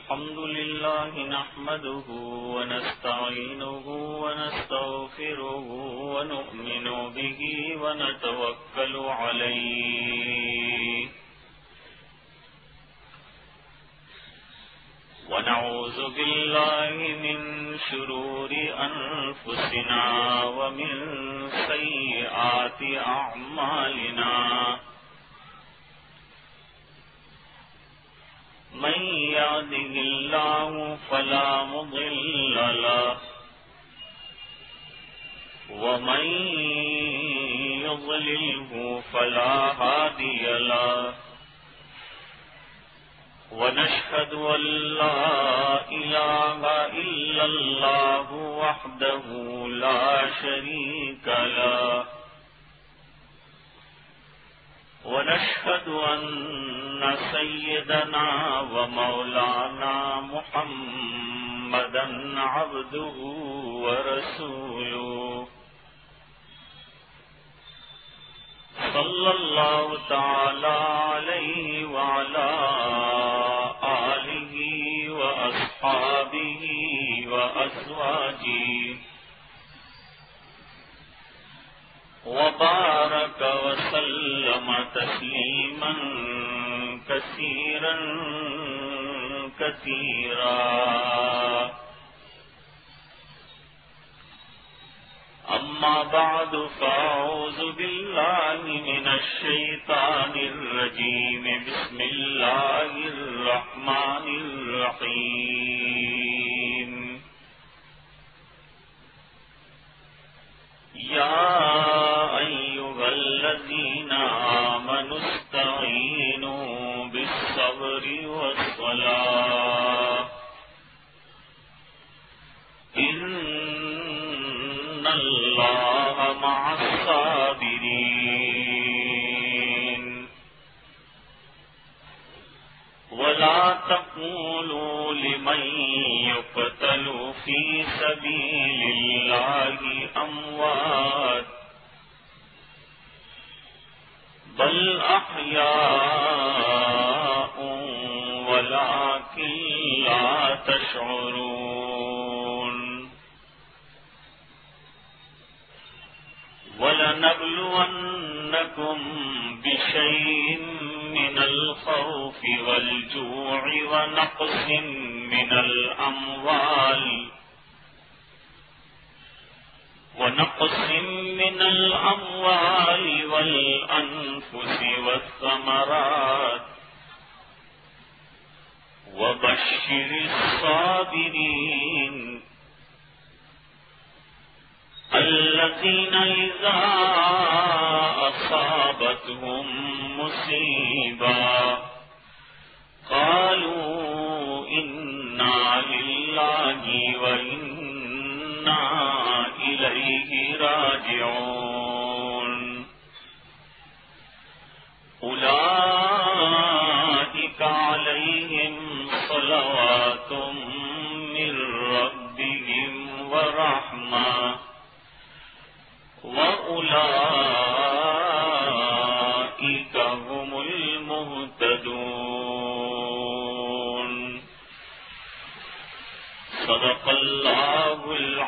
الحمد لله نحمده ونستعينه ونستغفره ونؤمن به ونتوكل عليه ونعوذ بالله من شرور أنفسنا ومن سيئات أعمالنا من يهده الله فلا مضل له ومن يضلله فلا هادي له ونشهد أن لا إله إلا الله وحده لا شريك له ونشهد أن سيدنا ومولانا محمدا عبده ورسوله صلى الله تعالى عليه وعلى آله وأصحابه وأزواجه وبارك وسلم تسليما كثيرا كثيرا أما بعد فأعوذ بالله من الشيطان الرجيم بسم الله الرحمن الرحيم يا أيها الذين آمنوا استعينوا بالصبر والصلاة إن الله مع الصابرين ولا تقولوا لمن يقتل في سبيل الله أموات بل أحياء ولكن لا تشعرون ولنبلونكم بشيء من الخوف والجوع ونقص من الأموال والأنفس والثمرات وبشر الصابرين الذين إذا أصابتهم مصيبة قالوا إنا لله وإنا إليه راجعون أولئك عليهم صلوات من ربهم ورحمة وأولئك هم المهتدون صدق الله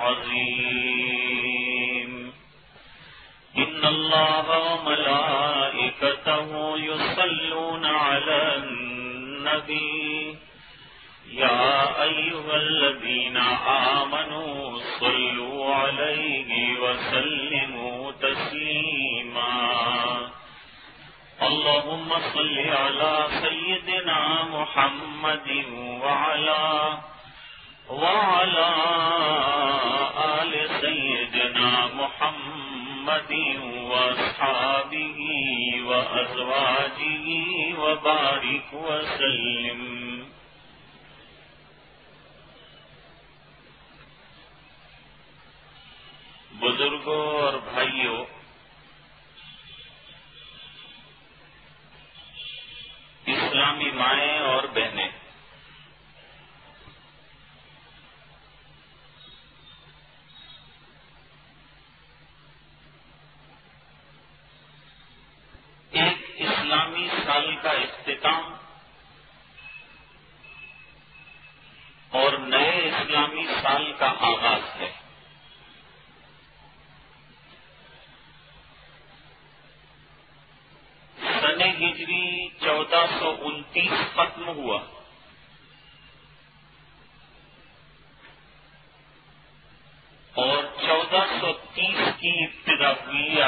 العظيم إن الله وملائكته يصلون على النبي يا أيها الذين آمنوا صلوا عليه وسلموا تسليما اللهم صل على سيدنا محمد وعلى آل سيدنا محمد وأصحابه وأزواجه وبارك وسلم بزرگوں اور بھائیوں، اسلامی مائیں اور بہنیں، ایک اسلامی سال کا اختتام اور نئے اسلامی سال کا آغاز ہے۔ سن ہجری 1429 ختم ہوا اور 1430 کی ابتدا ہوئی۔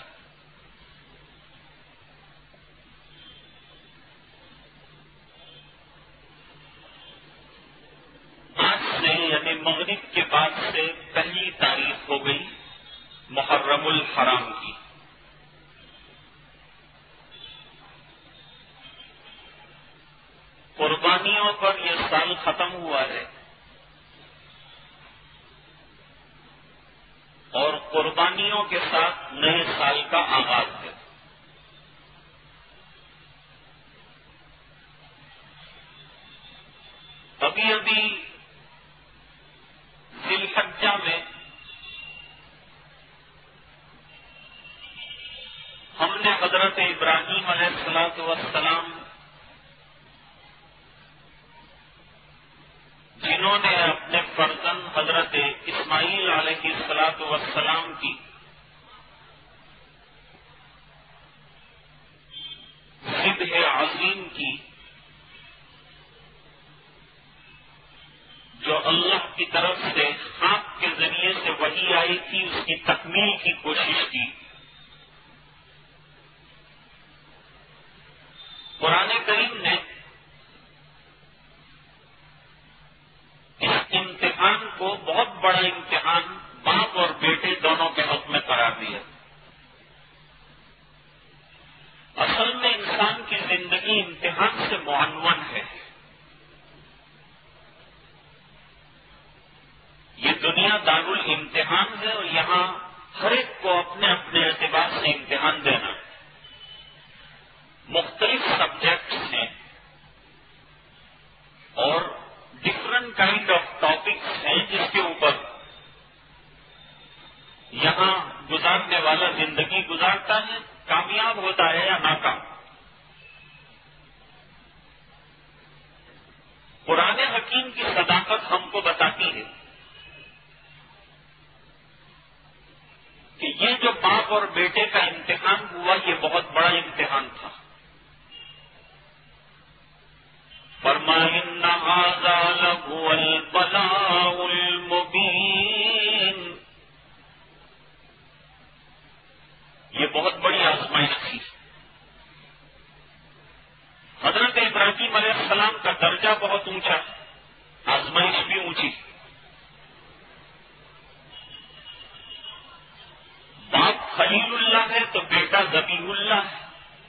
آج سے یعنی مغرب کے بعد سے پہلی تاریخ ہو گئی محرم الحرام کی۔ قربانیوں پر یہ سال ختم ہوا ہے اور قربانیوں کے ساتھ نئے سال کا آغاز ہے۔ ابھی ابھی ذی الحجہ میں ہم نے حضرت ابراہیم علیہ السلام جنہوں نے اپنے فرزند حضرت اسماعیل علیہ السلام کی ذبح عظیم کی، جو اللہ کی طرف سے خاک کے ذریعے سے وحی آئی تھی، اس کی تکمیل کی کوشش کی۔ قرآن کریم نے اس امتحان کو بہت بڑا امتحان باپ اور بیٹے دونوں کے حق میں قرار دیا۔ اصل میں انسان کی زندگی امتحان سے معنون ہے۔ یہ دنیا دارالامتحان ہے اور یہاں ہر ایک کو اپنے اپنے اعتبار سے امتحان دینا ہے۔ مختلف سبجیکٹس ہیں اور ڈفرنٹ کائنڈ آف ٹاپکس ہیں جس کے اوپر یہاں گزارنے والا زندگی گزارتا ہے، کامیاب ہوتا ہے یا ناکام۔ قرآن حکیم کی صداقت ہم کو بتاتی ہے کہ یہ جو باپ اور بیٹے کا امتحان ہوا، یہ بہت بڑا امتحان تھا۔ فرمایا ان ھذا لھو البلاء المبین، یہ بہت بڑی آزمائش تھی۔ حضرت ابراہیم علیہ السلام کا درجہ بہت اونچا، آزمائش بھی اونچی۔ باپ خلیل اللہ ہے تو بیٹا ذبیح اللہ ہے۔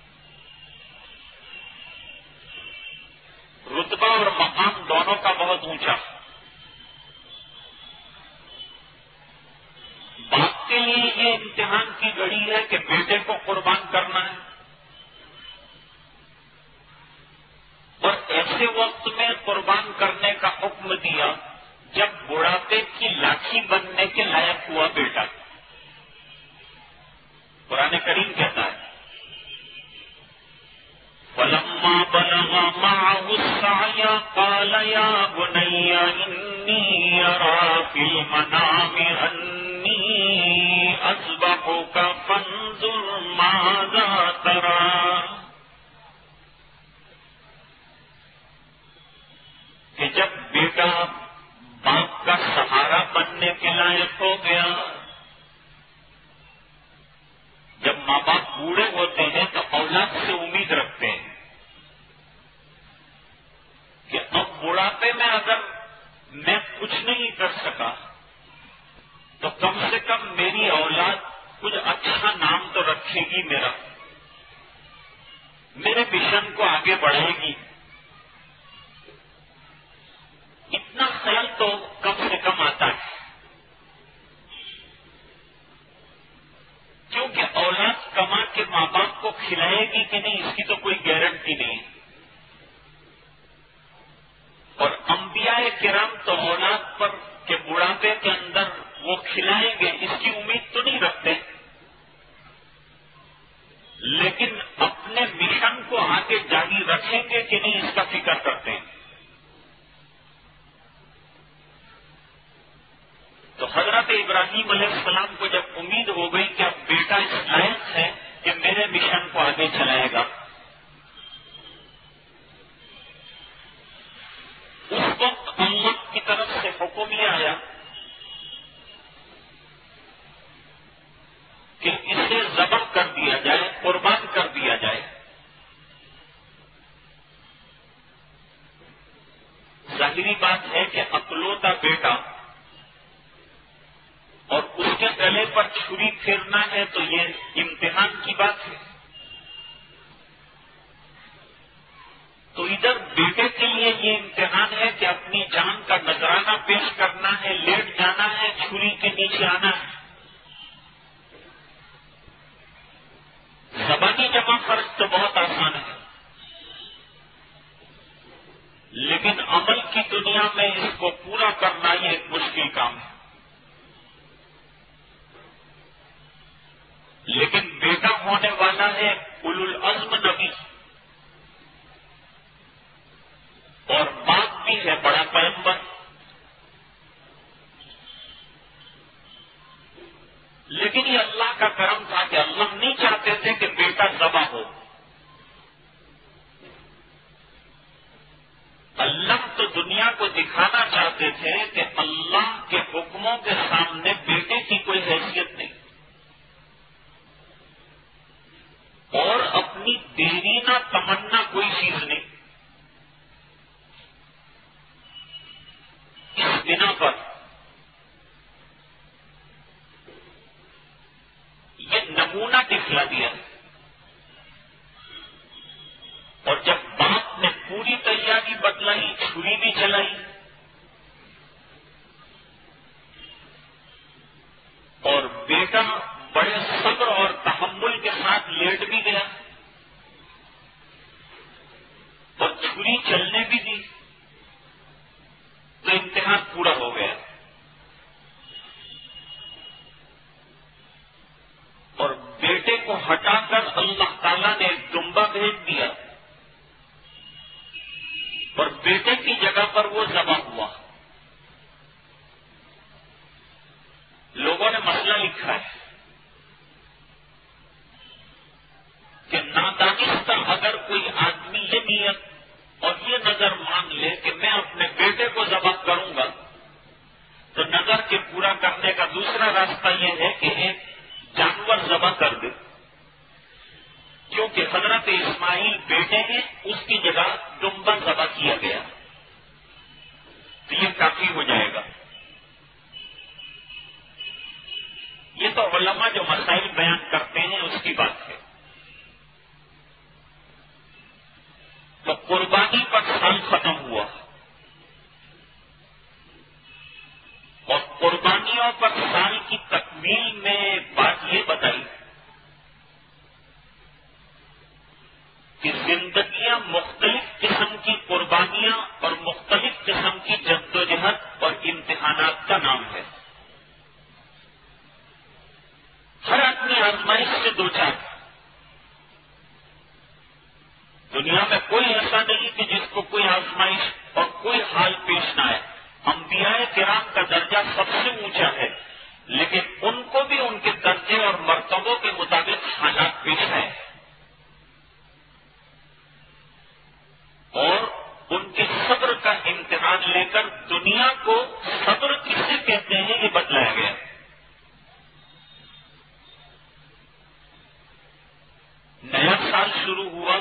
رتبہ اور مقام دونوں کا بہت اونچا۔ باپ کے لیے یہ امتحان کی گھڑی ہے کہ بیٹے کو قربان کرنا ہے، اور ایسے وقت میں قربان کرنے کا حکم دیا جب بڑھاپے کی لاٹھی بننے کے لائق ہوا بیٹا۔ قرآن کریم کہتا ہے فَلَمَّا بَلَغَ مَعَهُ السَّعْيَ قَالَ يَا بُنَيَّ إِنِّي أَرَىٰ فِي الْمَنَامِ أَنِّي أَذْبَحُكَ فَانظُرْ مَاذَا تَرَىٰ، کہ جب بیٹا باپ کا سہارا بننے کے لائق ہو گیا، جب ماں باپ بوڑھے ہوتے ہیں تو اولاد سے امید رکھتے ہیں کہ اب بڑھاپے میں اگر میں کچھ نہیں کر سکا تو کم سے کم میری اولاد کچھ اچھا نام تو رکھے گی، میرے مشن کو آگے بڑھائے گی۔ اتنا خیال تو کم سے کم آتا ہے، کیونکہ اولاد کما کے ماں باپ کو کھلائے گی کہ نہیں اس کی تو کوئی گارنٹی نہیں، اور انبیاء کرام تو اولاد پر کہ بڑھاپے کے اندر وہ کھلائیں گے اس کی امید تو نہیں رکھتے، لیکن اپنے مشن کو آگے جاری رکھیں گے کہ نہیں اس کا فکر کرتے ہیں۔ تو حضرت ابراہیم علیہ السلام کو جب امید ہو گئی کہ اب بیٹا اس لائق ہے کہ میرے مشن کو آگے چلائے گا، اس وقت اللہ کی طرف سے حکم یہ آیا کہ اسے ذبح کر دیا جائے، قربان کر دیا جائے۔ ظاہری بات ہے کہ اکلوتا بیٹا اور اس کے گلے پر چھری پھیرنا ہے تو یہ امتحان کی بات ہے۔ تو ادھر بیٹے کے لیے یہ امتحان ہے کہ اپنی جان کا نذرانہ پیش کرنا ہے، لیٹ جانا ہے، چھری کے نیچے آنا ہے۔ زبانی جمع خرچ تو بہت آسان ہے، لیکن عمل کی دنیا میں اس کو پورا کرنا یہ ایک مشکل کام ہے۔ لیکن بیٹا ہونے والا ہے اولو العزم نبی، اور باپ بھی ہے بڑا پیغمبر۔ لیکن یہ اللہ کا کرم تھا کہ اللہ نہیں چاہتے تھے کہ بیٹا ذبح ہو۔ اللہ تو دنیا کو دکھانا چاہتے تھے کہ اللہ کے حکموں کے سامنے بیٹے کی کوئی حیثیت نہیں، اور اپنی دیرینہ تمنا کوئی چیز نہیں۔ اس بنا پر یہ نمونہ دکھلا دیا، اور جب باپ نے پوری تیاری بتلائی، چھری بھی چلائی، اور بیٹا بڑے صبر اور تحمل کے ساتھ لیٹ بھی گیا اور چھری چلنے بھی دی، تو امتحان پورا ہو گیا۔ اور بیٹے کو ہٹا کر اللہ تعالیٰ نے ایک دمبا بھیج دیا، اور بیٹے کی جگہ پر وہ ذبح ہوا۔ لوگوں نے مسئلہ لکھا ہے کہ نادانستہ اگر کوئی آدمی یہ نیت اور یہ نظر مان لے کہ میں اپنے بیٹے کو ذبح کروں گا، تو نظر کے پورا کرنے کا دوسرا راستہ یہ ہے کہ ایک جانور ذبح کر دے، کیونکہ حضرت اسماعیل بیٹے ہیں، اس کی جگہ دمبا ذبح کیا گیا، تو یہ کافی ہو جائے گا۔ یہ تو علماء جو مسائل بیان کرتے ہیں اس کی بات ہے۔ تو قربانی پر سال ختم ہوا، اور قربانیوں پر سال کی تکمیل میں بات یہ بتائی کہ زندگیاں مختلف قسم کی قربانیاں اور مختلف قسم کی جدوجہد اور امتحانات کا نام ہے۔ ہر آدمی آزمائش سے دو چار۔ دنیا میں کوئی ایسا نہیں کہ جس کو کوئی آزمائش اور کوئی حال پیش نہ آئے۔ انبیاء کرام کا درجہ سب سے اونچا ہے، لیکن ان کو بھی ان کے درجے اور مرتبوں کے مطابق حالات پیش آئے، اور ان کے صبر کا امتحان لے کر دنیا کو صبر کسے کہتے ہیں یہ بتلایا گیا۔ نیا سال شروع ہوا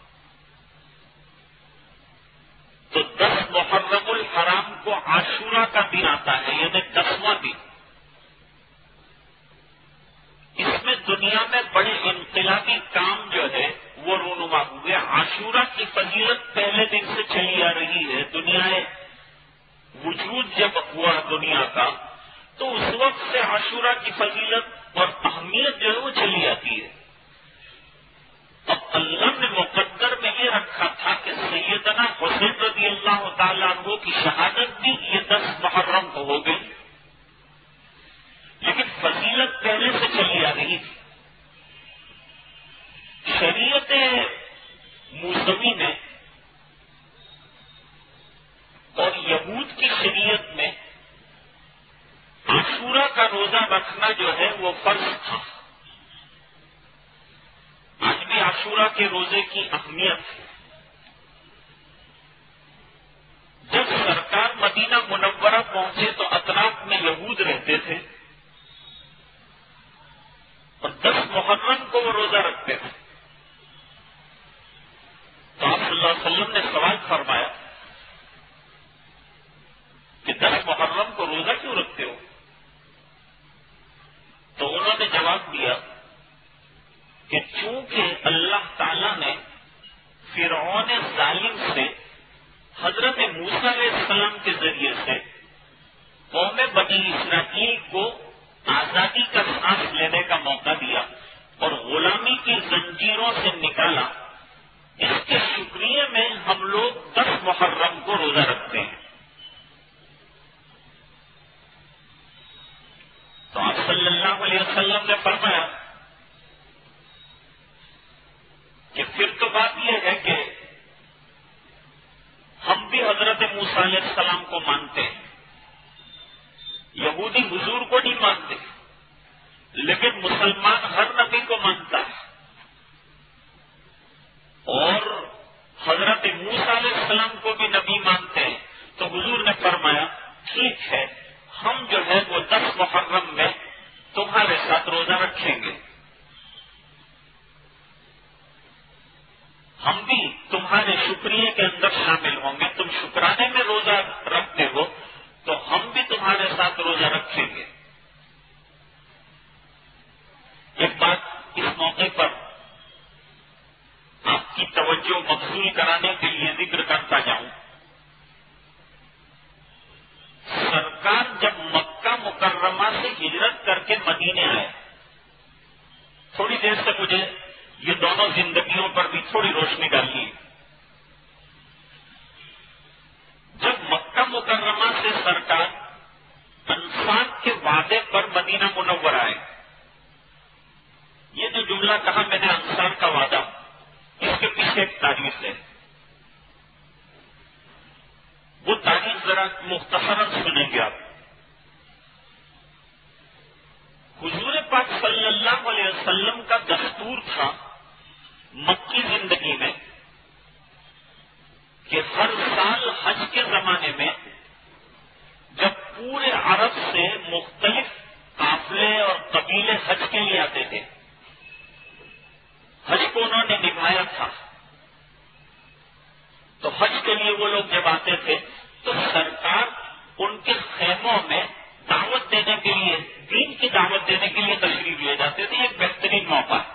تو 10 محرم الحرام کو عاشورہ کا دن آتا ہے، یعنی 10واں دن۔ اس میں دنیا میں بڑے انقلابی کام جو ہے وہ رونما ہوئے۔ عاشورہ کی فضیلت پہلے دن سے چلی آ رہی ہے۔ دنیا وجود جب ہوا دنیا کا تو اس وقت سے عاشورہ کی فضیلت اور اہمیت جو ہے وہ چلی آتی ہے۔ اب اللہ نے مقدر میں یہ رکھا تھا کہ سیدنا حسین رضی اللہ تعالیٰ عنہ کی شہادت بھی یہ 10 محرم کو ہو گئی، لیکن فضیلت پہلے سے چلی آ رہی تھی۔ شریعت موسوی میں اور یہود کی شریعت میں عاشورہ کا روزہ رکھنا جو ہے وہ فرض تھا. آج بھی عاشورہ کے روزے کی اہمیت ہے. جب سرکار مدینہ منورہ پہنچے تو اطراف میں یہود رہتے تھے اور 10 محرم کو وہ روزہ رکھتے تھے. تو آپ صلی اللہ علیہ وسلم نے سوال فرمایا کہ 10 محرم کو روزہ کیوں رکھتے ہو؟ تو انہوں نے جواب دیا کہ چونکہ اللہ تعالی نے فرعون ظالم سے حضرت موسیٰ علیہ السلام کے ذریعے سے قوم بنی اسرائیل کو آزادی کا سانس لینے کا موقع دیا اور غلامی کی زنجیروں سے نکالا، اس کے شکریہ میں ہم لوگ 10 محرم کو روزہ رکھتے ہیں. تو آپ صلی اللہ علیہ وسلم نے فرمایا کہ پھر تو بات یہ ہے کہ ہم بھی حضرت موسیٰ علیہ السلام کو مانتے ہیں. یہودی حضور کو نہیں مانتے، لیکن مسلمان ہر نبی کو مانتا ہے. اور حضرت موسیٰ علیہ السلام کو بھی نبی مانتے ہیں. تو حضور نے فرمایا ٹھیک ہے، ہم جو ہے وہ 10 محرم میں تمہارے ساتھ روزہ رکھیں گے. ہم بھی تمہارے شکریہ کے اندر شامل ہوں گے. تم شکرانے میں روزہ رکھتے ہو تو ہم بھی تمہارے ساتھ روزہ رکھیں گے. ایک بات اس موقع پر آپ کی توجہ مبذول کرانے کے لیے ذکر کرتا جاؤں. سرکار جب مکہ مکرمہ سے ہجرت کر کے مدینے آئے، تھوڑی دیر سے مجھے یہ دونوں زندگیوں پر بھی تھوڑی روشنی ڈالی. جب مکہ مکرمہ سے سرکار انصار کے وعدے پر مدینہ منورہ آئے، یہ جو جملہ کہا میں نے انصار کا وعدہ، اس کے پیچھے ایک تاریخ ہے. وہ تاریخ ذرا مختصراً سنیں گے آپ. حضور پاک صلی اللہ علیہ وسلم کا دستور تھا مکی زندگی میں کہ ہر سال حج کے زمانے میں جب پورے عرب سے مختلف قافلے اور قبیلے حج کے لیے آتے تھے، حج کو انہوں نے نبھایا تھا. تو حج کے لیے وہ لوگ جب آتے تھے تو سرکار ان کے خیموں میں دعوت دینے کے لیے، دین کی دعوت دینے کے لیے تشریف لے جاتے تھے. ایک بہترین موقع ہے.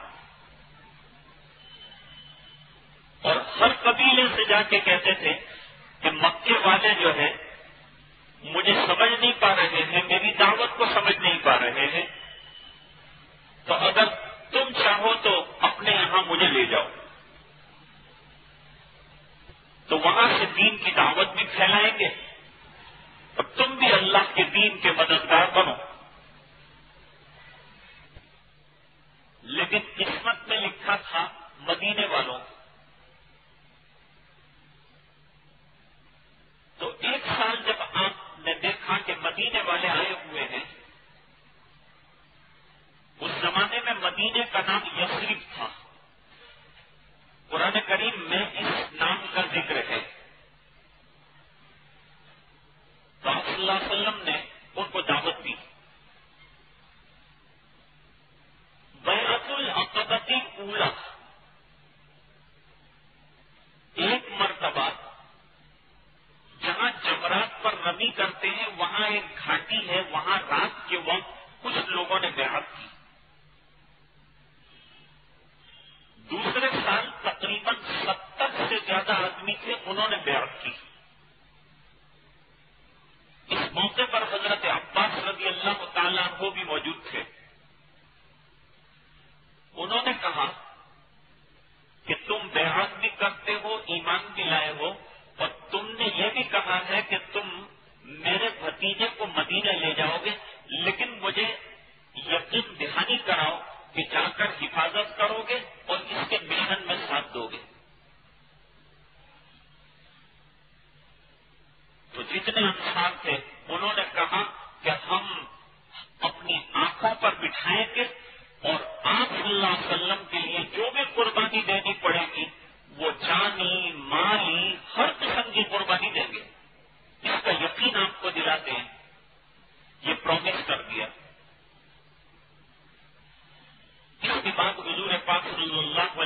اور ہر قبیلے سے جا کے کہتے تھے کہ مکے والے جو ہے مجھے سمجھ نہیں پا رہے ہیں، میری دعوت کو سمجھ نہیں پا رہے ہیں، تو اگر تم چاہو تو اپنے یہاں مجھے لے جاؤ. تو وہاں سے دین کی دعوت بھی پھیلائیں گے اور تم بھی اللہ کے دین کے مددگار بنو. لیکن قسمت میں لکھا تھا مدینے والوں. تو ایک سال جب آپ نے دیکھا کہ مدینے والے آئے ہوئے ہیں، اس زمانے میں مدینے کا نام یثرب تھا. قرآن کریم میں اس نام کا ذکر ہے. تو آپ صلی اللہ علیہ وسلم نے ان کو دعوت دی. بیعت العقبہ اولی، ایک مرتبہ جہاں جمرات پر رمی کرتے ہیں وہاں ایک گھاٹی ہے، وہاں رات کے وقت کچھ لوگوں نے بیعت کی. دوسرے سال تقریباً 70 سے زیادہ آدمی تھے، انہوں نے بیعت کی. اس موقع پر حضرت عباس رضی اللہ تعالیٰ عنہ بھی موجود تھے. انہوں نے کہا کہ تم بیعت بھی کرتے ہو، ایمان بھی لائے ہو، اور تم نے یہ بھی کہا ہے کہ تم میرے بھتیجے کو مدینہ لے جاؤ گے، لیکن مجھے یقین دہانی کراؤ کہ جا کر حفاظت کرو گے اور اس کے مشن میں ساتھ دو گے. تو جتنے انصار تھے انہوں نے کہا کہ ہم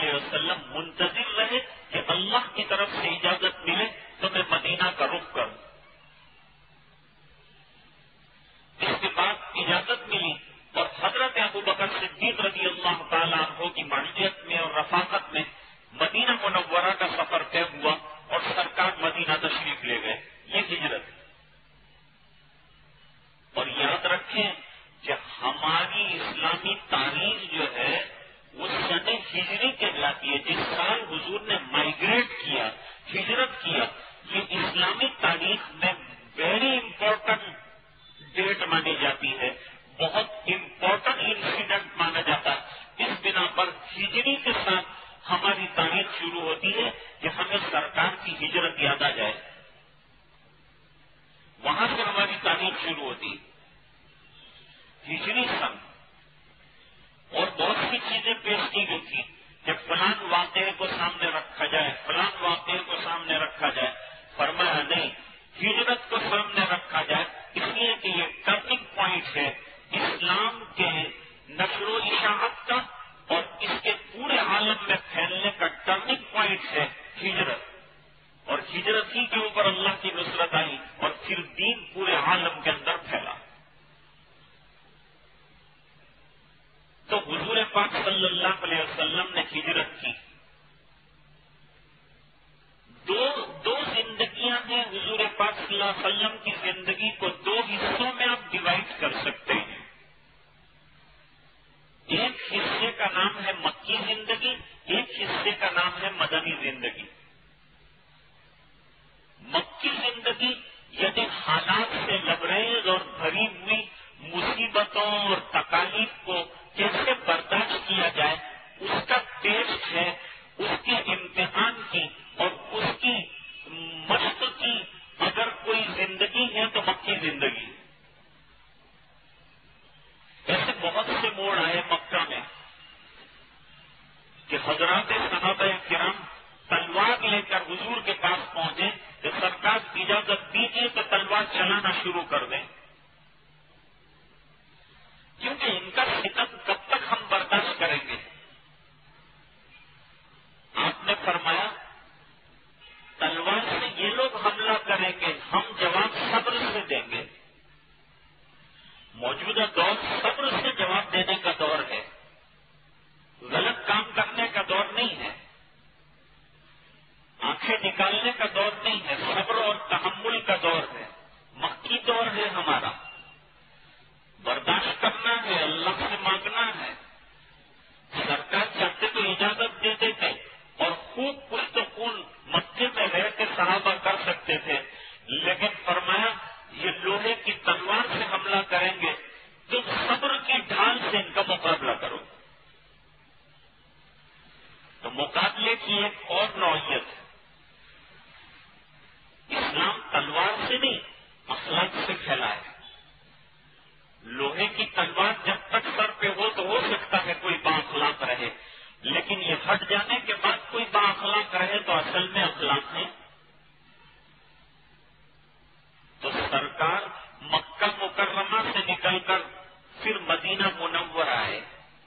علیہ وسلم منتظر رہے کہ اللہ کی طرف سے اجازت ملے تو میں مدینہ کا رخ کروں. اس کے بعد اجازت ملی اور حضرت ابو بکر صدیق رضی اللہ تعالیٰ عنہ کی معیت میں اور رفاقت میں مدینہ منورہ کا سفر طے ہوا اور سرکار مدینہ تشریف لے گئے. یہ ہجرت. اور یاد رکھیں کہ ہماری اسلامی تاریخ جو ہے وہ سن ہجری کہلاتی ہے. جس سال حضور نے مائیگریٹ کیا، ہجرت کیا، یہ اسلامی تاریخ میں ویری امپورٹنٹ ڈیٹ مانی جاتی ہے، بہت امپورٹنٹ انسیڈنٹ مانا جاتا ہے. اس بنا پر ہجری کے ساتھ ہماری تاریخ شروع ہوتی ہے کہ ہمیں سرکار کی ہجرت یاد آ جائے. وہاں سے ہماری تاریخ شروع ہوتی ہے، ہجری سن. اور بہت سی چیزیں پیش کی گئی تھی کہ فلان واقعے کو سامنے رکھا جائے، فلان واقعے کو سامنے رکھا جائے. فرمایا نہیں، ہجرت کو سامنے رکھا جائے، اس لیے کہ یہ ٹرننگ پوائنٹ ہے اسلام کے نشر و اشاعت کا اور اس کے پورے عالم میں پھیلنے کا. ٹرننگ پوائنٹ ہے ہجرت، اور ہجرت ہی کے اوپر اللہ کی نصرت آئی اور پھر دین پورے عالم کے اندر پھیلا. تو حضور پاک صلی اللہ علیہ وسلم نے ہجرت کی. دو زندگیاں ہیں. حضور پاک صلی اللہ علیہ وسلم کی زندگی کو دو حصوں میں آپ ڈیوائڈ کر سکتے ہیں. ایک حصے کا نام ہے مکی زندگی، ایک حصے کا نام ہے مدنی زندگی. مکی زندگی یعنی حالات سے لبریز اور بھری ہوئی مصیبتوں اور تکالیف کو کیسے برداشت کیا جائے، اس کا ٹیسٹ ہے، اس کے امتحان کی اور اس کی مشق کی اگر کوئی زندگی ہے تو مکی زندگی. ایسے بہت سے موڑ آئے مکہ میں کہ حضرات صحابہ کرام تلوار لے کر حضور کے پاس پہنچے کہ سرکار اجازت دیجیے تو تلوار چلانا شروع کر دیں، کیونکہ ان کا ستم کب تک ہم برداشت کریں گے. آپ نے فرمایا تلوار سے یہ لوگ حملہ کریں گے، ہم جواب صبر سے دیں گے. موجودہ دور صبر سے جواب دینے کا دور ہے، غلط کام کرنے کا دور نہیں ہے، آنکھیں نکالنے کا دور نہیں ہے، صبر اور تحمل کا دور ہے. مکی دور ہے ہمارا، برداشت کرنا ہے، اللہ سے مانگنا ہے. سرکار چاہتے تو اجازت دے دیتے اور خوب کچھ تو خون مکے میں رہ کے صحابہ کر سکتے تھے، لیکن فرمایا یہ لوہے کی تلوار سے حملہ کریں گے، تم صبر کی ڈھال سے ان کا مقابلہ کرو. تو مقابلے کی ایک اور نوعیت ہے. اسلام تلوار سے نہیں اخلاق سے پھیلا ہے. لوہے کی تلوار جب تک سر پہ ہو تو ہو سکتا ہے کوئی بااخلاق رہے، لیکن یہ ہٹ جانے کے بعد کوئی بااخلاق رہے تو اصل میں اخلاق ہے. تو سرکار مکہ مکرمہ سے نکل کر پھر مدینہ منورہ آئے.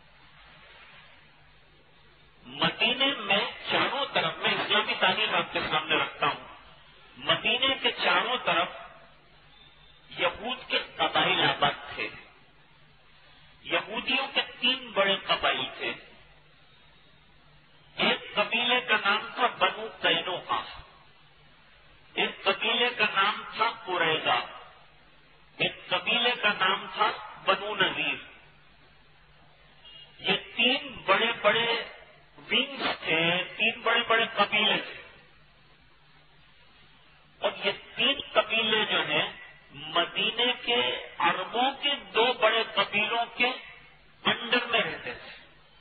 مدینے میں چاروں طرف، میں اسلامی تاریخ آپ کے سامنے رکھتا ہوں، مدینے کے چاروں طرف یہود کے قبائل آباد تھے. یہودیوں کے 3 بڑے قبائل تھے. ایک قبیلے کا نام تھا بنو قینوقہ، ایک قبیلے کا نام تھا قریظہ، ایک قبیلے کا نام تھا بنو نذیر. یہ 3 بڑے بڑے ونگز تھے، 3 بڑے بڑے قبیلے تھے. اور یہ 3 قبیلے جو ہیں مدینے کے عربوں کے 2 بڑے قبیلوں کے انڈر میں رہتے تھے.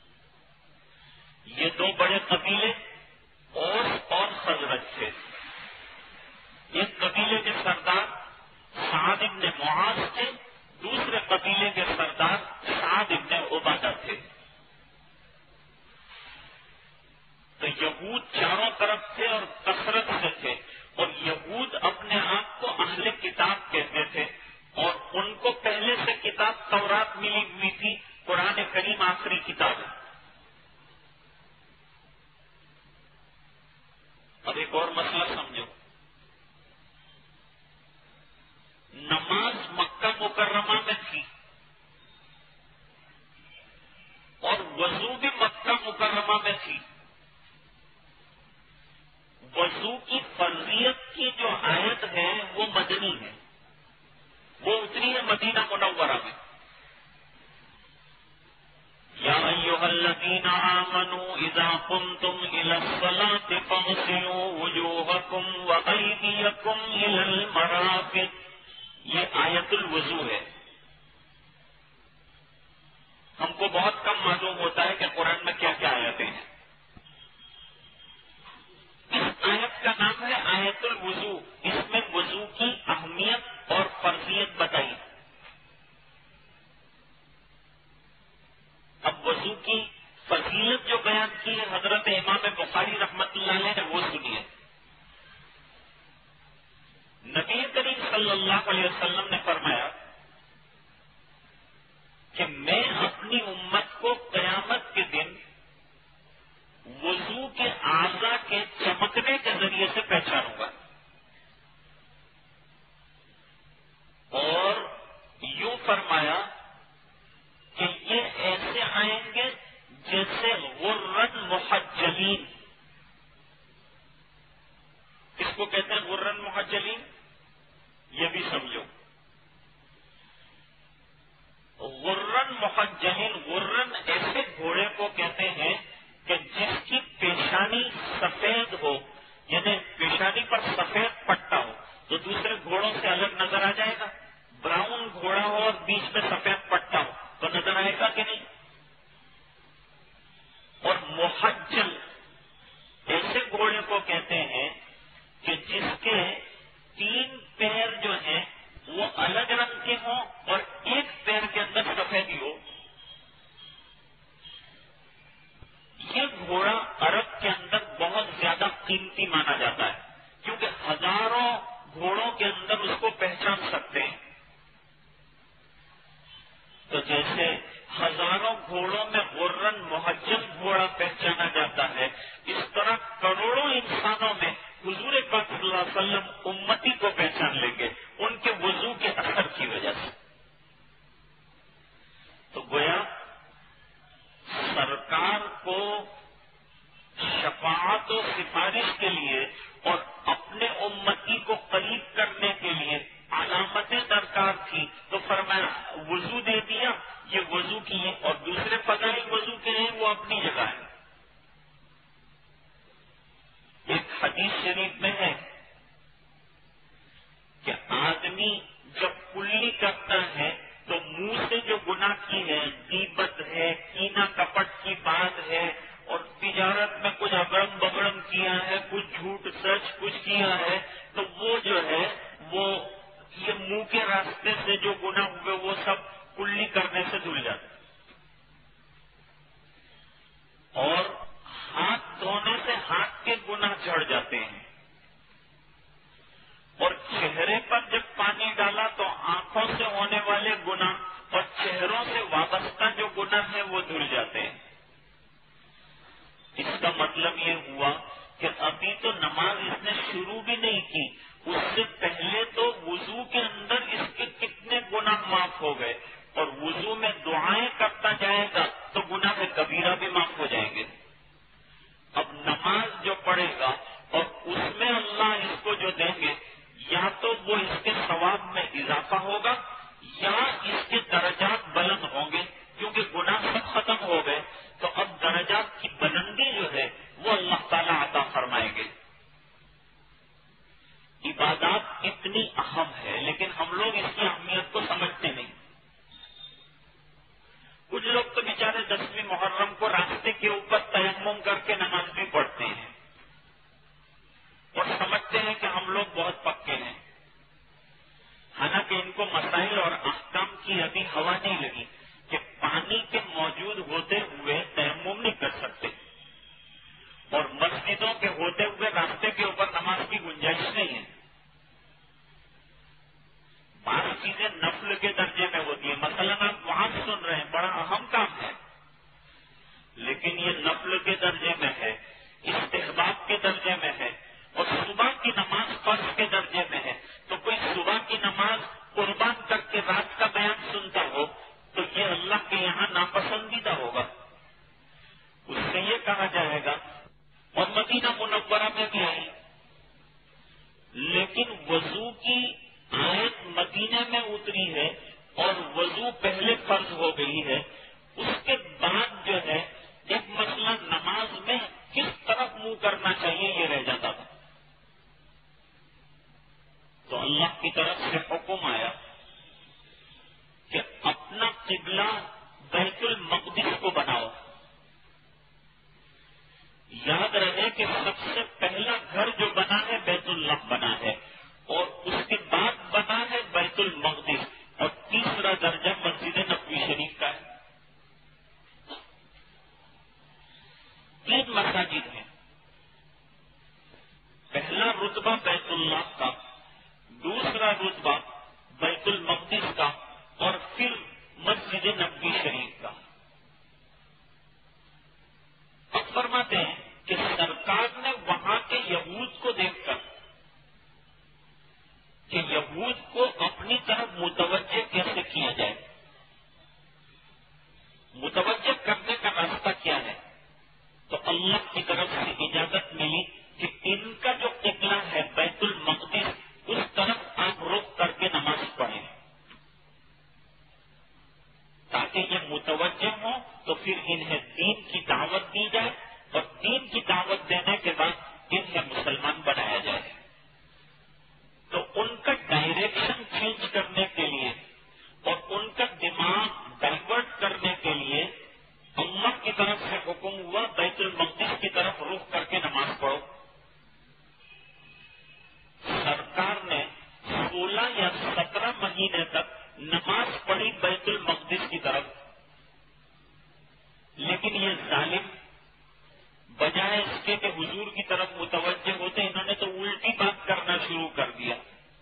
یہ 2 بڑے قبیلے اوس اور خزرج تھے. ایک قبیلے کے سردار سعد بن معاذ تھے، دوسرے قبیلے کے سردار سعد بن عبادہ تھے. تو یہود چاروں طرف تھے اور کثرت سے تھے، اور یہود اپنے آپ کو اہل کتاب کہتے تھے، اور ان کو پہلے سے کتاب تورات ملی ہوئی تھی. قرآن کریم آخری کتاب ہے. اب ایک اور مسئلہ سمجھو، نماز مکہ مکرمہ میں تھی اور وضو بھی مکہ مکرمہ میں تھی. وضو کی فرضیت کی جو آیت ہے وہ مدنی ہے، وہ اتری ہے مدینہ منورہ میں. یا ایھا الذین آمنوا اذا قمتم الی الصلاۃ فاغسلوا وجوہکم وایدیکم الی المرافق. یہ آیت الوضو ہے. ہم کو بہت کم معلوم ہوتا ہے کہ قرآن میں کیا کیا آیتیں ہیں. اس آیت کا نام ہے آیت الوضو. اس میں وضو کی اہمیت اور فرضیت بتائی. اب وضو کی فضیلت جو بیان کی ہے حضرت امام بخاری رحمۃ اللہ علیہ نے، وہ سنیے. نبی کریم صلی اللہ علیہ وسلم نے فرمایا کہ میں اپنی امت کو قیامت کے دن وضو کے اعضاء کے چمکنے کے ذریعے سے پہچانوں گا. اور یوں فرمایا کہ یہ ایسے آئیں گے جیسے غرن محجلین. اس کو کہتے ہیں غرن محجلین. یہ بھی سمجھو، غرن محجلین، غرن ایسے گھوڑے کو کہتے ہیں کہ جس کی پیشانی سفید ہو، یعنی پیشانی پر سفید پٹا ہو تو دوسرے گھوڑوں سے الگ نظر آ جائے گا. براؤن گھوڑا ہو اور بیچ میں سفید پٹا ہو تو نظر آئے گا کہ نہیں. اور محجل ایسے گھوڑے کو کہتے ہیں کہ جس کے 3 پیر جو ہیں وہ الگ رنگ کے ہوں اور ایک پیر کے اندر سفیدی ہو. یہ گھوڑا عرب کے اندر بہت زیادہ قیمتی مانا جاتا ہے کیونکہ ہزاروں گھوڑوں کے اندر اس کو پہچان سکتے ہیں. تو جیسے ہزاروں گھوڑوں میں غرن محجل گھوڑا پہچانا جاتا ہے، اس طرح کروڑوں انسانوں میں حضور پاک صلی اللہ علیہ وسلم امتی کو پہچان لیں گے ان کے وضو کے اثر کی وجہ سے. تو گویا سرکار کو شفاعت و سفارش کے لیے اور اپنے امتی کو قریب کرنے کے لیے علامتیں درکار تھی، تو فرمایا وضو دے دیا. یہ وضو کی ہے اور دوسرے فضائل وضو کے ہیں وہ اپنی جگہ ہے. ایک حدیث شریف میں ہے کہ آدمی جب کلی کرتا ہے تو منہ سے جو گناہ کی ہے، غیبت ہے، کینہ کپٹ کی بات ہے، اور تجارت میں کچھ اگڑم بگڑم کیا ہے، کچھ جھوٹ سچ کچھ کیا ہے، تو وہ جو ہے وہ یہ منہ کے راستے سے جو گناہ ہوئے وہ سب کلی کرنے سے دھل جاتے. اور ہاتھ دھونے سے ہاتھ کے گناہ جھڑ جاتے ہیں. اور چہرے پر جب پانی ڈالا تو آنکھوں سے ہونے والے گناہ اور چہروں سے وابستہ جو گناہ ہیں وہ دھل جاتے ہیں. اس کا مطلب یہ ہوا کہ ابھی تو نماز اس نے شروع بھی نہیں کی، اس سے پہلے تو وضو کے اندر اس کے کتنے گناہ معاف ہو گئے. اور وضو میں دعائیں کرتا جائے گا تو گناہ کبیرہ بھی معاف ہو جائیں گے. اب نماز جو پڑھے گا اور اس میں اللہ اس کو جو دیں گے، یا تو وہ اس کے ثواب میں اضافہ ہوگا یا اس کے درجات بلند ہوں گے، کیونکہ گناہ سب ختم ہو گئے. تو اب درجات کی بلندی جو ہے وہ اللہ تعالیٰ عطا فرمائیں گے. عبادات اتنی اہم ہے لیکن ہم لوگ اس کی اہمیت کو سمجھتے نہیں. کچھ لوگ تو بیچارے 10ویں محرم کو راستے کے اوپر تیمم کر کے نماز بھی پڑھتے ہیں اور سمجھتے ہیں کہ ہم لوگ بہت پکے ہیں، حالانکہ ان کو مسائل اور احکام کی ابھی ہوا نہیں لگی کہ پانی کے موجود ہوتے ہوئے تیمم نہیں کر سکتے اور مسجدوں کے ہوتے ہوئے راستے کے اوپر نماز کی گنجائش نہیں ہے. بعض چیزیں نفل کے درجے میں ہوتی ہیں، مثلا آپ وہاں سن رہے ہیں، بڑا اہم کام ہے، لیکن یہ نفل کے درجے میں ہے، استحباب کے درجے میں ہے. مدینہ منورہ میں بھی آئی، لیکن وضو کی آیت مدینہ میں اتری ہے اور وضو پہلے فرض ہو گئی ہے. اس کے بعد جو ہے ایک مسئلہ نماز میں کس طرف منہ کرنا چاہیے یہ رہ جاتا تھا. تو اللہ کی طرف سے حکم آیا کہ اپنا قبلہ بیت المقدس کو بناؤ. یاد رہے کہ سب سے پہلا گھر جو بنا ہے بیت اللہ بنا ہے، اور اس کے بعد بنا ہے بیت المقدس، اور تیسرا درجہ مسجد نبوی شریف کا ہے. 3 مساجد ہیں. پہلا رتبہ بیت اللہ کا، دوسرا رتبہ بیت المقدس کا، اور پھر مسجد نبوی شریف کا. اب فرماتے ہیں کہ سرکار نے وہاں کے یہود کو دیکھ کر کہ یہود کو اپنی طرف متوجہ کیسے کیا جائے، متوجہ کرنے کا راستہ کیا ہے، تو اللہ کی طرف سے اجازت ملی کہ ان کا جو قبلہ ہے بیت المقدس، اس طرف آپ رخ کر کے نماز پڑھیں تاکہ یہ متوجہ ہوں. تو پھر انہیں دین کی دعوت دی جائے، اور دین کی دعوت دینے کے بعد انہیں مسلمان بنایا جائے. تو ان کا ڈائریکشن چینج کرنے کے لیے اور ان کا دماغ ڈائیورٹ کرنے کے لیے اللہ کی طرف سے حکم ہوا بیت المقدس کی طرف رخ کر کے نماز پڑھو. سرکار نے 16 یا 17 مہینے تک نماز پڑھی بیت المقدس کی طرف، لیکن یہ ظالم بجائے اس کے کہ حضور کی طرف متوجہ ہوتے، انہوں نے تو الٹی بات کرنا شروع کر دیا.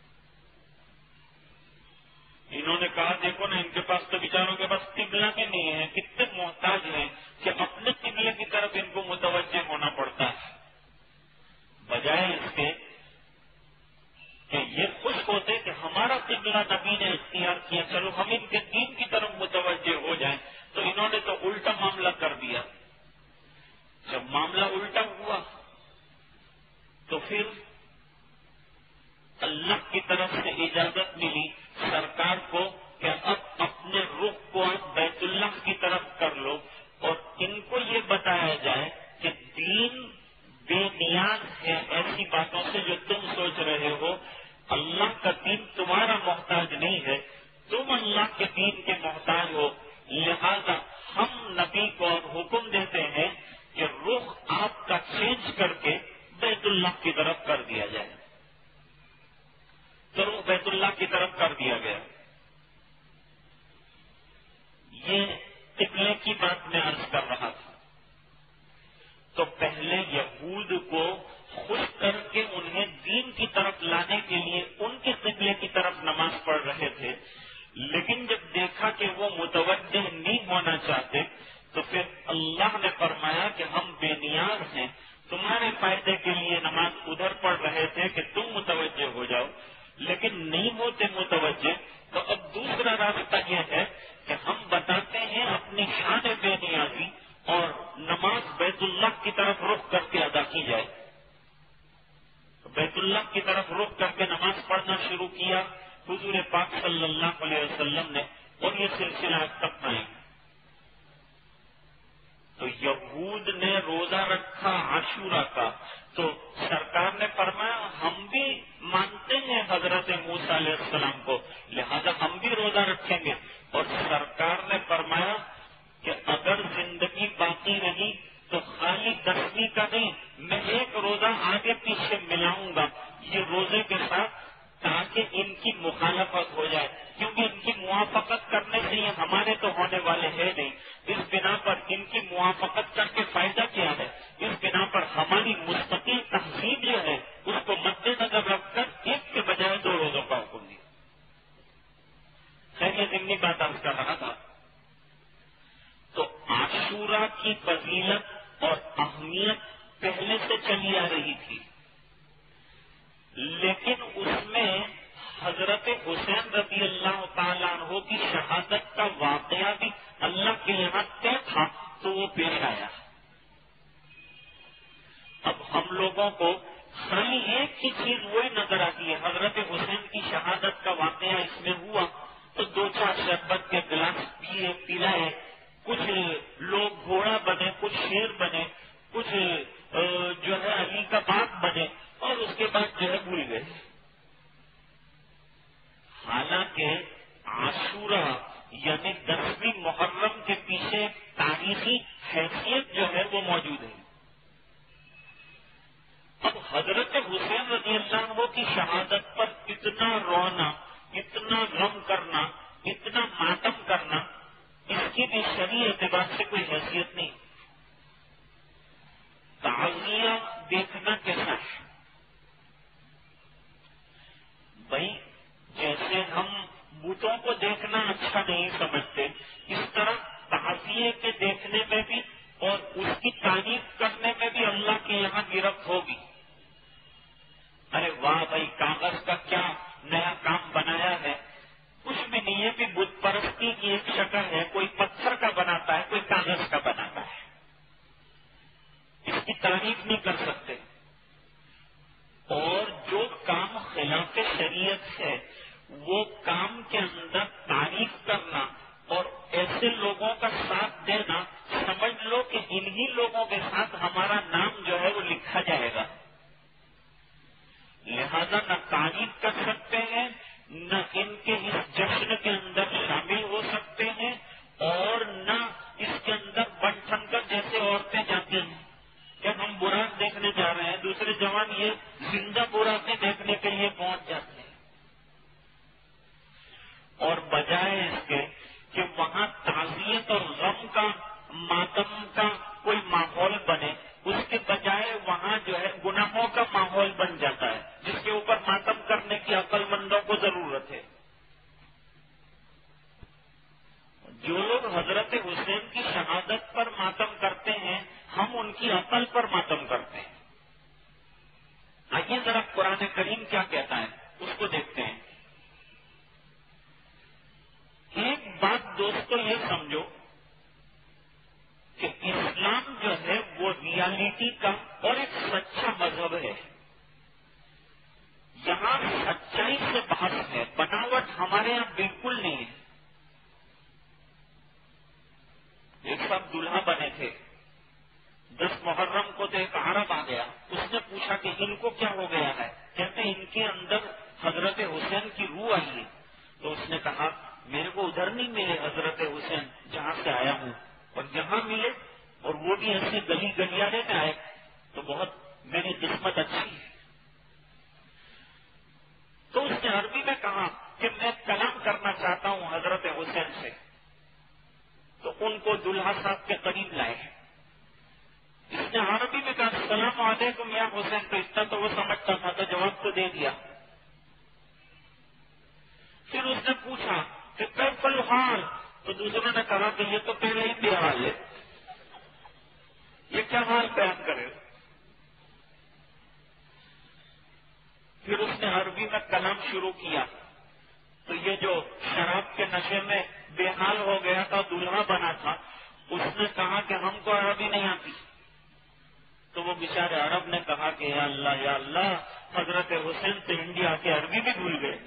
انہوں نے کہا دیکھو نا، ان کے پاس تو بیچاروں کے پاس قبلہ بھی نہیں ہے، کتنے محتاج ہیں کہ اپنے قبلے کی طرف ان کو متوجہ ہونا پڑتا ہے. بجائے اس کے کہ یہ خوش ہوتے کہ ہمارا قبلہ نبی نے اختیار کیا، چلو ہم ان کے دین کی طرف متوجہ ہو جائیں، تو انہوں نے تو الٹا معاملہ کر دیا. جب معاملہ الٹا ہوا تو پھر اللہ کی طرف سے اجازت ملی سرکار کو کہ اب اپنے رخ کو آپ بیت اللہ کی طرف کر لو، اور ان کو یہ بتایا جائے کہ دین بے نیاز ہے ایسی باتوں سے جو تم سوچ رہے ہو. اللہ کا دین تمہارا محتاج نہیں ہے، تم اللہ کے دین کے محتاج ہو. لہذا ہم نبی کو حکم دیتے ہیں کہ رخ آپ کا چینج کر کے بیت اللہ کی طرف کر دیا جائے. تو رخ بیت اللہ کی طرف کر دیا گیا. یہ قبلے کی بات میں عرض کر رہا تھا. تو پہلے یہود کو خوش کر کے انہیں دین کی طرف لانے کے لیے ان کے قبلے کی طرف نماز پڑھ رہے تھے، لیکن جب دیکھا کہ وہ متوجہ نہیں ہونا چاہتے تو پھر اللہ نے فرمایا کہ ہم بے نیاز ہیں، تمہارے فائدے کے لیے نماز ادھر پڑھ رہے تھے کہ تم متوجہ ہو جاؤ، لیکن نہیں ہوتے متوجہ. تو اب دوسرا راستہ یہ ہے کہ ہم بتاتے ہیں اپنی شان بے نیازی، اور نماز بیت اللہ کی طرف رخ کر کے ادا کی جائے. بیت اللہ کی طرف رخ کر کے نماز پڑھنا شروع کیا حضور پاک صلی اللہ علیہ وسلم نے، اور یہ سلسلہ اب تک نہیں. تو یہود نے روزہ رکھا عاشورہ کا، تو سرکار نے فرمایا ہم بھی مانتے ہیں حضرت موسیٰ علیہ السلام کو، لہذا ہم بھی روزہ رکھیں گے. اور سرکار نے فرمایا کہ اگر زندگی باقی رہی تو خالی 10ویں کا نہیں، میں ایک روزہ آگے پیچھے ملاؤں گا یہ روزے کے ساتھ، تاکہ ان کی مخالفت ہو جائے، کیونکہ ان کی موافقت کرنے سے یہ ہمارے تو ہونے والے ہیں نہیں. اس بنا پر ان کی موافقت کر کے فائدہ کیا ہے؟ اس بنا پر ہماری مستقل تہذیب جو ہے اس کو مد نظر رکھ کر ایک کے بجائے 2 روزوں کا حکم دیا. خیر، یہ ضمنی بات عرض کر رہا تھا. تو عاشورہ کی فضیلت اور اہمیت پہلے سے چلی آ رہی تھی، لیکن اس میں حضرت حسین رضی اللہ تعالیٰ عنہ کی شہادت کا واقعہ بھی اللہ کے یہاں طے تھا، تو وہ پیش آیا. اب ہم لوگوں کو خالی ایک ہی چیز وہی نظر آتی ہے. حضرت حسین کی شہادت کا واقعہ اس میں ہوا تو 2-4 شربت کے گلاس پلائے، کچھ لوگ گھوڑا بنے، کچھ شیر بنے، کچھ جو ہے علی کا باغ بنے، اور اس کے بعد جو ہے بھول گئے. حالانکہ عاشورہ یعنی 10ویں محرم کے پیچھے تاریخی حیثیت جو ہے وہ موجود ہے. اب حضرت حسین رضی اللہ عنہ کی شہادت پر اتنا رونا، اتنا غم کرنا، اتنا ماتم کرنا، اس کی بھی شرعی اعتبار سے کوئی حیثیت نہیں. تعزیہ دیکھنا کیسا ہے؟ بھائی جیسے ہم بتوں کو دیکھنا اچھا نہیں سمجھتے، اس طرح تعزیے کے دیکھنے میں بھی اور اس کی تعریف کرنے میں بھی اللہ کے یہاں گرفت ہوگی. ارے واہ بھائی، کاغذ کا کیا نیا کام بنایا ہے؟ کچھ بھی نہیں ہے. کہ بت پرستی کی ایک شکل ہے، کوئی پتھر کا بناتا ہے، کوئی کاغذ کا بناتا ہے. اس کی تعریف نہیں کر سکتے. اور جو کام خلاف شریعت ہے وہ کام کے اندر تعریف کرنا اور ایسے لوگوں کا ساتھ دینا، سمجھ لو کہ انہی لوگوں کے ساتھ ہمارا نام جو ہے وہ لکھا جائے گا. لہذا نہ تعریف کر سکتے ہیں، نہ ان کے اس جشن کے اندر شامل ہو سکتے ہیں، اور نہ اس کے اندر بن ٹھن کر جیسے عورتیں جاتی ہیں کہ ہم براق دیکھنے جا رہے ہیں، دوسرے جوان یہ زندہ براقیں دیکھنے کے لیے پہنچ جاتے ہیں. اور بجائے اس کے کہ وہاں تعزیت اور غم کا، ماتم کا کوئی ماحول بنے، اس کے بجائے وہاں جو ہے گناہوں کا ماحول بن جاتا ہے، جس کے اوپر ماتم کرنے کی عقل مندوں کو ضرورت ہے. جو لوگ حضرت حسین کی شہادت پر ماتم کرتے ہیں، ہم ان کی عقل پر ماتم کرتے ہیں. آئیے ذرا قرآن کریم کیا کہتا ہے اس کو دیکھتے ہیں. ایک بات دوستو یہ سمجھو کہ اسلام جو ہے وہ ریالٹی کا اور ایک سچا مذہب ہے. یہاں سچائی سے بحث ہے، بناوٹ ہمارے یہاں بالکل نہیں ہے. ایک صاحب دلہا بنے تھے، 10 محرم کو تو ایک عرب آ گیا، اس نے پوچھا کہ ان کو کیا ہو گیا ہے؟ کہتے ان کے اندر حضرت حسین کی روح آئی ہے. تو اس نے کہا میرے کو ادھر نہیں ملے حضرت حسین جہاں سے آیا ہوں، اور جہاں ملے اور وہ بھی ایسے گلی گلیانے میں آئے تو بہت میری قسمت اچھی ہے. تو اس نے عربی میں کہا کہ میں کلام کرنا چاہتا ہوں حضرت حسین سے. تو ان کو دلہا صاحب کے قریب لائے. اس نے عربی میں کہا السلام علیکم یا حسین. تو اتنا تو وہ سمجھتا تھا تو جواب تو دے دیا. پھر اس نے پوچھا کہ کیف الحال؟ تو دوسروں نے کہا کہ یہ تو پہلے ہی بے حال ہے، یہ کیا حال بیان کرے. پھر اس نے عربی میں کلام شروع کیا. تو یہ جو شراب کے نشے میں بے حال ہو گیا تھا، دلہا بنا تھا، اس نے کہا کہ ہم کو عربی نہیں آتی. تو وہ بیچارے عرب نے کہا کہ یا اللہ یا اللہ، حضرت حسین تو انڈیا کے عربی بھی بھول گئے.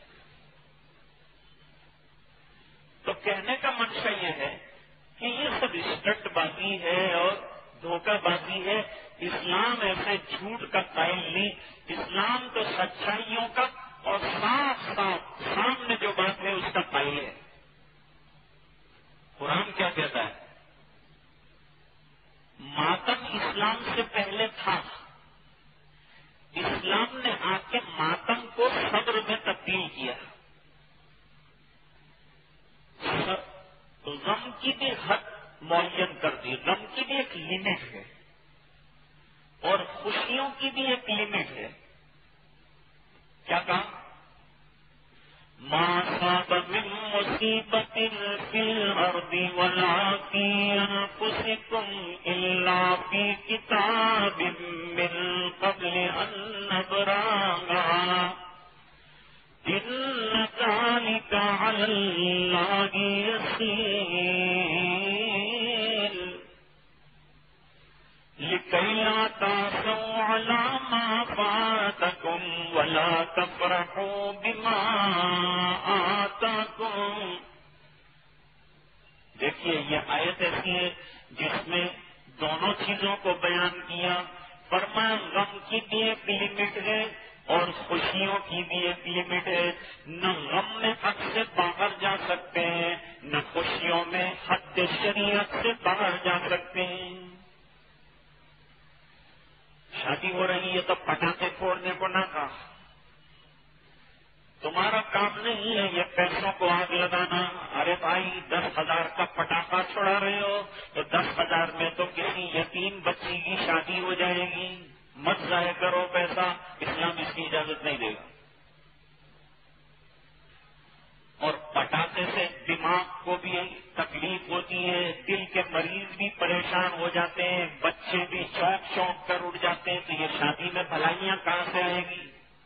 تو کہنے کا منشا یہ ہے کہ یہ سب اسٹنٹ بازی ہے اور دھوکہ بازی ہے. اسلام ایسے جھوٹ کا قائل نہیں. اسلام تو سچائیوں کا اور صاف صاف سامنے جو بات ہے اس کا قائل ہے. قرآن کیا کہتا ہے؟ ماتم اسلام سے پہلے تھا. اسلام نے آ کے ماتم کو صبر میں تبدیل کیا. غم کی بھی حد معین کر دی. غم کی بھی ایک لمٹ ہے اور خوشیوں کی بھی ایک لمٹ ہے. کیا کہا؟ ما صاب من مصیبت فی الارض ولا فی انفسکم الا فی کتاب من قبل ان نبراها ان ذلك علی اللہ یسیر لکی لا تأسوا على ما فاتكم ولا تفرحوا بما آتاكم. دیکھیے یہ آیت ایسی ہے جس میں دونوں چیزوں کو بیان کیا. فرمایا غم کی بھی ایک لمٹ ہے اور خوشیوں کی بھی ایک لمٹ ہے. نہ غم میں حد سے باہر جا سکتے ہیں، نہ خوشیوں میں حد شریعت سے باہر جا سکتے ہیں. شادی ہو رہی ہے تو پٹاخے پھوڑنے کو نہ کہا. تمہارا کام نہیں ہے یہ پیسوں کو آگ لگانا. ارے بھائی 10,000 کا پٹاخہ چھوڑا رہے ہو تو 10,000 میں تو کسی یتیم بچی کی شادی ہو جائے گی. مت ضائع کرو پیسہ، اسلام اس کی اجازت نہیں دے گا. اور پٹاخے سے دماغ کو بھی تکلیف ہوتی ہے، دل کے مریض بھی پریشان ہو جاتے ہیں، بچے بھی چونک چونک کر اٹھ جاتے ہیں. تو یہ شادی میں بھلائیاں کہاں سے آئے گی؟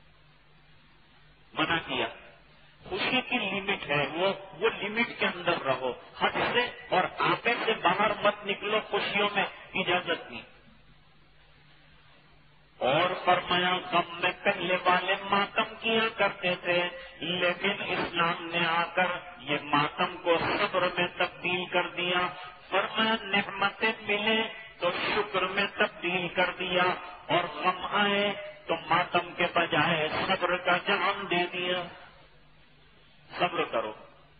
منع کیا. خوشی کی لمٹ ہے، وہ لمٹ کے اندر رہو، حد سے اور آپے سے باہر مت نکلو. خوشیوں میں اجازت نہیں. اور فرمایا غم میں پہلے والے ماتم کیا کرتے تھے، لیکن اسلام نے آ کر یہ ماتم کو صبر میں تبدیل کر دیا. فرمایا نعمتیں ملے تو شکر میں تبدیل کر دیا، اور غم آئے تو ماتم کے بجائے صبر کا جام دے دیا. صبر کرو.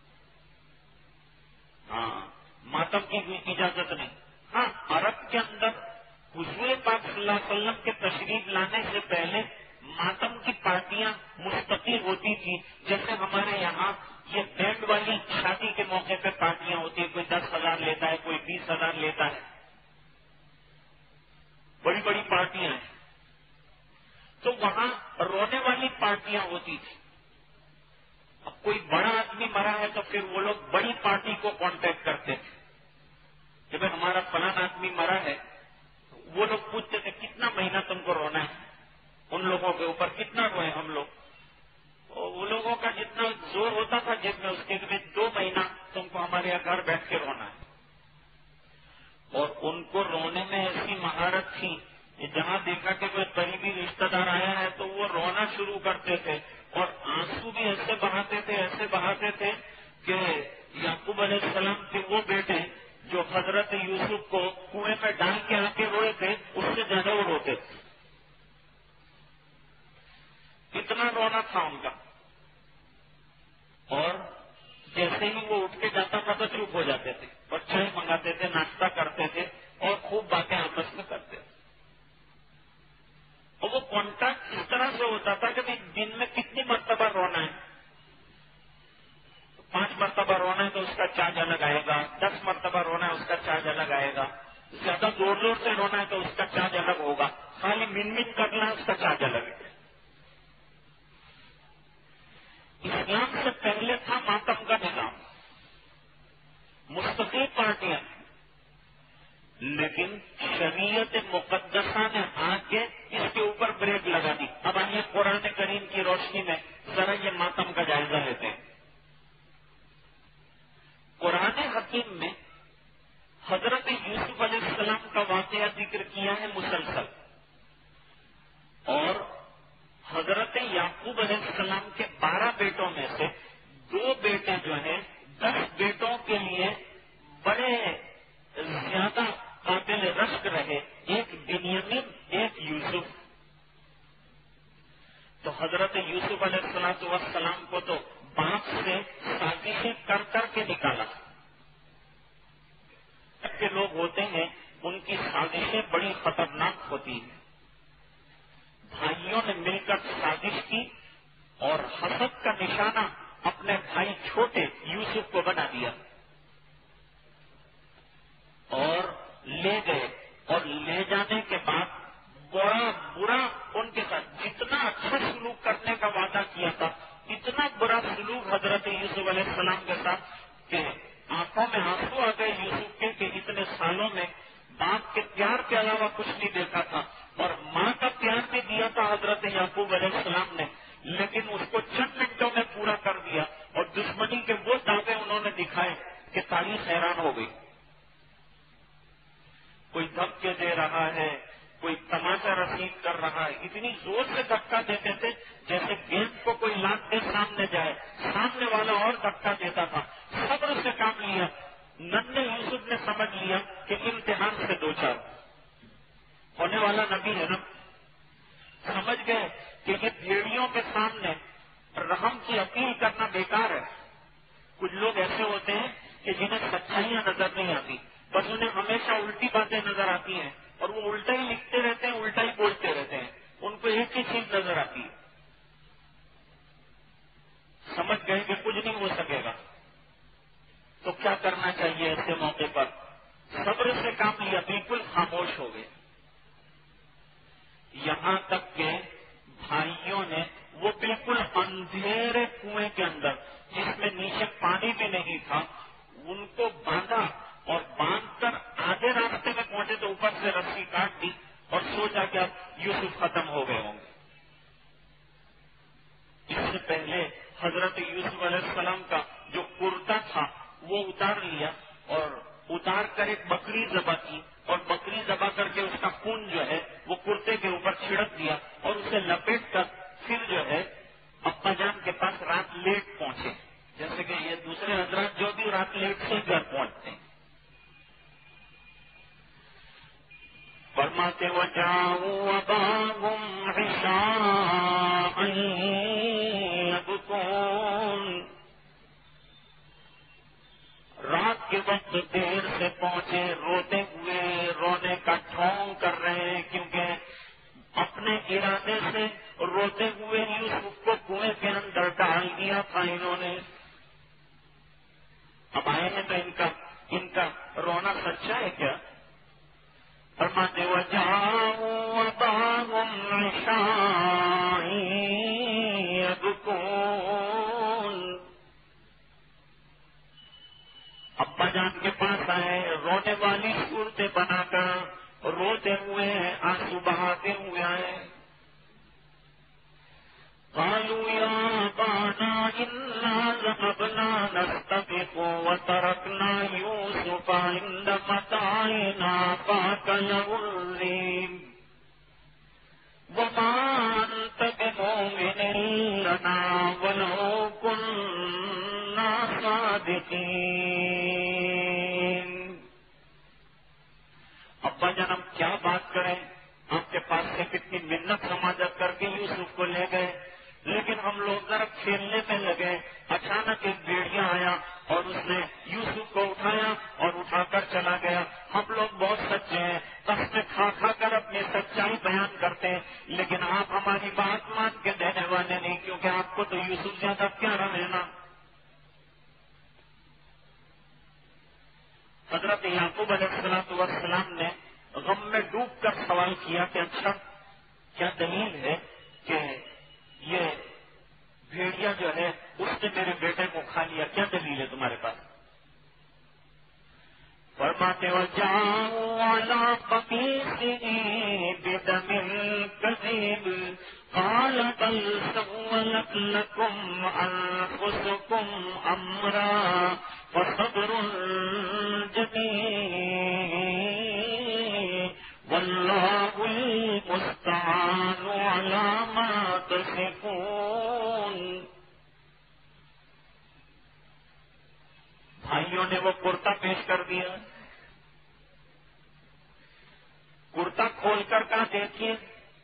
ہاں ماتم کی اجازت نہیں. ہاں عرب کے اندر حضور پاک صلی اللہ علیہ وسلم کے تشریف لانے سے پہلے ماتم کی پارٹیاں مستقل ہوتی تھی. جیسے ہمارے یہاں یہ بینڈ والی شادی کے موقع پہ پارٹیاں ہوتی ہیں، کوئی 10,000 لیتا ہے، کوئی 20,000 لیتا ہے. بڑی بڑی پارٹیاں ہیں. تو وہاں رونے والی پارٹیاں ہوتی تھی. اب کوئی بڑا آدمی مرا ہے تو پھر وہ لوگ بڑی پارٹی کو کانٹیکٹ کرتے تھے کہ بھائی ہمارا فلاں آدمی مرا ہے. وہ لوگ پوچھتے تھے کتنا مہینہ تم کو رونا ہے، ان لوگوں کے اوپر کتنا روئے ہم لوگ. وہ لوگوں کا جتنا زور ہوتا تھا جس میں اس کے 2 مہینہ تم کو ہمارے یہاں گھر بیٹھ کے رونا ہے. اور ان کو رونے میں ایسی مہارت تھی کہ جہاں دیکھا کہ کوئی قریبی رشتہ دار آیا ہے تو وہ رونا شروع کرتے تھے، اور آنسو بھی ایسے بہاتے تھے کہ یعقوب علیہ السلام کے وہ بیٹے جو حضرت یوسف کو کنویں میں ڈال کے آ کے روئے تھے اس سے زیادہ وہ روتے تھے. اتنا رونا تھا ان کا. اور جیسے ہی وہ اٹھ کے جاتا تھا تو چپ ہو جاتے تھے اور چائے منگاتے تھے، ناشتہ کرتے تھے اور خوب باتیں آپس میں کرتے تھے. اور وہ کانٹیکٹ اس طرح سے ہوتا تھا کہ دن میں کتنی مرتبہ رونا ہے. 5 مرتبہ رونا ہے تو اس کا چارج الگ آئے گا، 10 مرتبہ رونا ہے اس کا چارج الگ آئے گا، زیادہ زور سے رونا ہے تو اس کا چارج الگ ہوگا، خالی من کرنا ہے اس کا چارج الگ ہے. اسلام سے پہلے تھا ماتم کا نظام، مستقل پارٹیاں، لیکن شریعت مقدسہ نے آ کے اس کے اوپر بریک لگا دی. اب آئیے قرآن کریم کی روشنی میں ذرا یہ ماتم کا جائزہ لیتے ہیں. قرآن حکیم میں حضرت یوسف علیہ السلام کا واقعہ ذکر کیا ہے مسلسل، اور حضرت یعقوب علیہ السلام کے 12 بیٹوں میں سے 2 بیٹے جو ہیں 10 بیٹوں کے لیے بڑے زیادہ قابل رشک رہے، ایک بنیامین ایک یوسف. تو حضرت یوسف علیہ السلام کو تو باپ سے سازشیں کر کے نکالا. کے لوگ ہوتے ہیں ان کی سازشیں بڑی خطرناک ہوتی ہیں. بھائیوں نے مل کر سازش کی اور حسد کا نشانہ اپنے بھائی چھوٹے یوسف کو بنا دیا اور لے گئے. اور لے جانے کے بعد بڑا برا ان کے ساتھ جتنا اچھا سلوک کرنے کا وعدہ کیا تھا اتنا برا سلوک حضرت یوسف علیہ السلام کے ساتھ کہ آنکھوں میں آنسو آ گئے یوسف کے کہ اتنے سالوں میں باپ کے پیار کے علاوہ کچھ نہیں دیکھا تھا. اور ماں کا پیار بھی دیا تھا حضرت یعقوب علیہ السلام نے، لیکن اس کو چند منٹوں میں پورا کر دیا. اور دشمنی کے وہ دعوے انہوں نے دکھائے کہ تاریخ حیران ہو گئی. کوئی دھمکے دے رہا ہے، کوئی تمام فائٹ کر رہا ہے، اتنی زور سے دھکا دیتے تھے جیسے گیند کو کوئی لات کے سامنے جائے، سامنے والا اور دھکا دیتا تھا. صبر سے کام لیا. ننھے یوسف نے سمجھ لیا کہ امتحان سے دو چار ہونے والا نبی ہے نا. سمجھ گئے کہ یہ بھیڑیوں کے سامنے رحم کی اپیل کرنا بیکار ہے. کچھ لوگ ایسے ہوتے ہیں کہ جنہیں سچائیاں نظر نہیں آتی، بس انہیں ہمیشہ الٹی باتیں نظر آتی ہیں اور وہ الٹا ہی لکھتے رہتے ہیں، الٹا ہی بولتے رہتے ہیں. ان کو ایک ہی چیز نظر آتی ہے. سمجھ گئے کہ کچھ نہیں ہو سکے گا. تو کیا کرنا چاہیے ایسے موقع پر؟ صبر سے کام لیا، بالکل خاموش ہو گئے. یہاں تک کہ بھائیوں نے وہ بالکل اندھیرے کنویں کے اندر جس میں نیچے پانی بھی نہیں تھا ان کو باندھا، اور باندھ کر آدھے راستے میں پہنچے تو اوپر سے رسی کاٹ دی اور سوچا کہ اب یوسف ختم ہو گئے ہوں گے. اس سے پہلے حضرت یوسف علیہ السلام کا جو کرتا تھا وہ اتار لیا اور اتار کر ایک بکری ذبح کی، اور بکری ذبح کر کے اس کا خون جو ہے وہ کرتے کے اوپر چھڑک دیا اور اسے لپیٹ کر پھر جو ہے ابا جان کے پاس رات لیٹ پہنچے. جیسے کہ یہ دوسرے حضرات جو بھی رات لیٹ سے گھر پہنچتے ہیں. فرماتے وجاؤوا اباهم عشاء يبكون. رات کے وقت دیر سے پہنچے، روتے ہوئے، رونے کا ڈھونگ کر رہے ہیں، کیونکہ اپنے ارادے سے روتے ہوئے یوسف کو کنویں کے اندر ڈال دیا تھا انہوں نے. اب آئے ہیں تو ان کا رونا سچا ہے کیا؟ فرماتے وجاؤوا اباهم عشاء يبكون. ابا جان کے پاس آئے رونے والی صورتیں بنا کر، روتے ہوئے آنسو بہاتے ہوئے آئے. قالوا يا أبانا إنا ذهبنا نستبق وتركنا يوسف عند متاعنا فأكله الذئب وما أنت بمؤمن لنا ولو كنا صادقين. ابا جان ہم کیا بات کریں، آپ کے پاس سے کتنی منت سماجت کر کے یوسف کو لے گئے، لیکن ہم لوگ ذرا کھیلنے میں لگے. اچانک ایک بھیڑیا آیا اور اس نے یوسف کو اٹھایا اور اٹھا کر چلا گیا. ہم لوگ بہت سچے ہیں، قسمیں کھا کھا کر اپنی سچائی بیان کرتے ہیں، لیکن آپ ہماری بات مان کے دینے والے نہیں، کیونکہ آپ کو تو یوسف زیادہ پیارا رہنا. حضرت یعقوب علیہ السلام نے غم میں ڈوب کر سوال کیا کہ اچھا کیا دلیل ہے کہ یہ بھیڑیا جو ہے اس نے میرے بیٹے کو کھا لیا، کیا دلیل ہے تمہارے پاس؟ فرماتے وجاؤوا علی قمیصہ بدم کذب قال بل سولت لکم انفسکم امرا فصبر جمیل واللہ المستعان علی ما تصفون. بھائیوں نے وہ کرتا پیش کر دیا. کرتا کھول کر کہا دیکھیے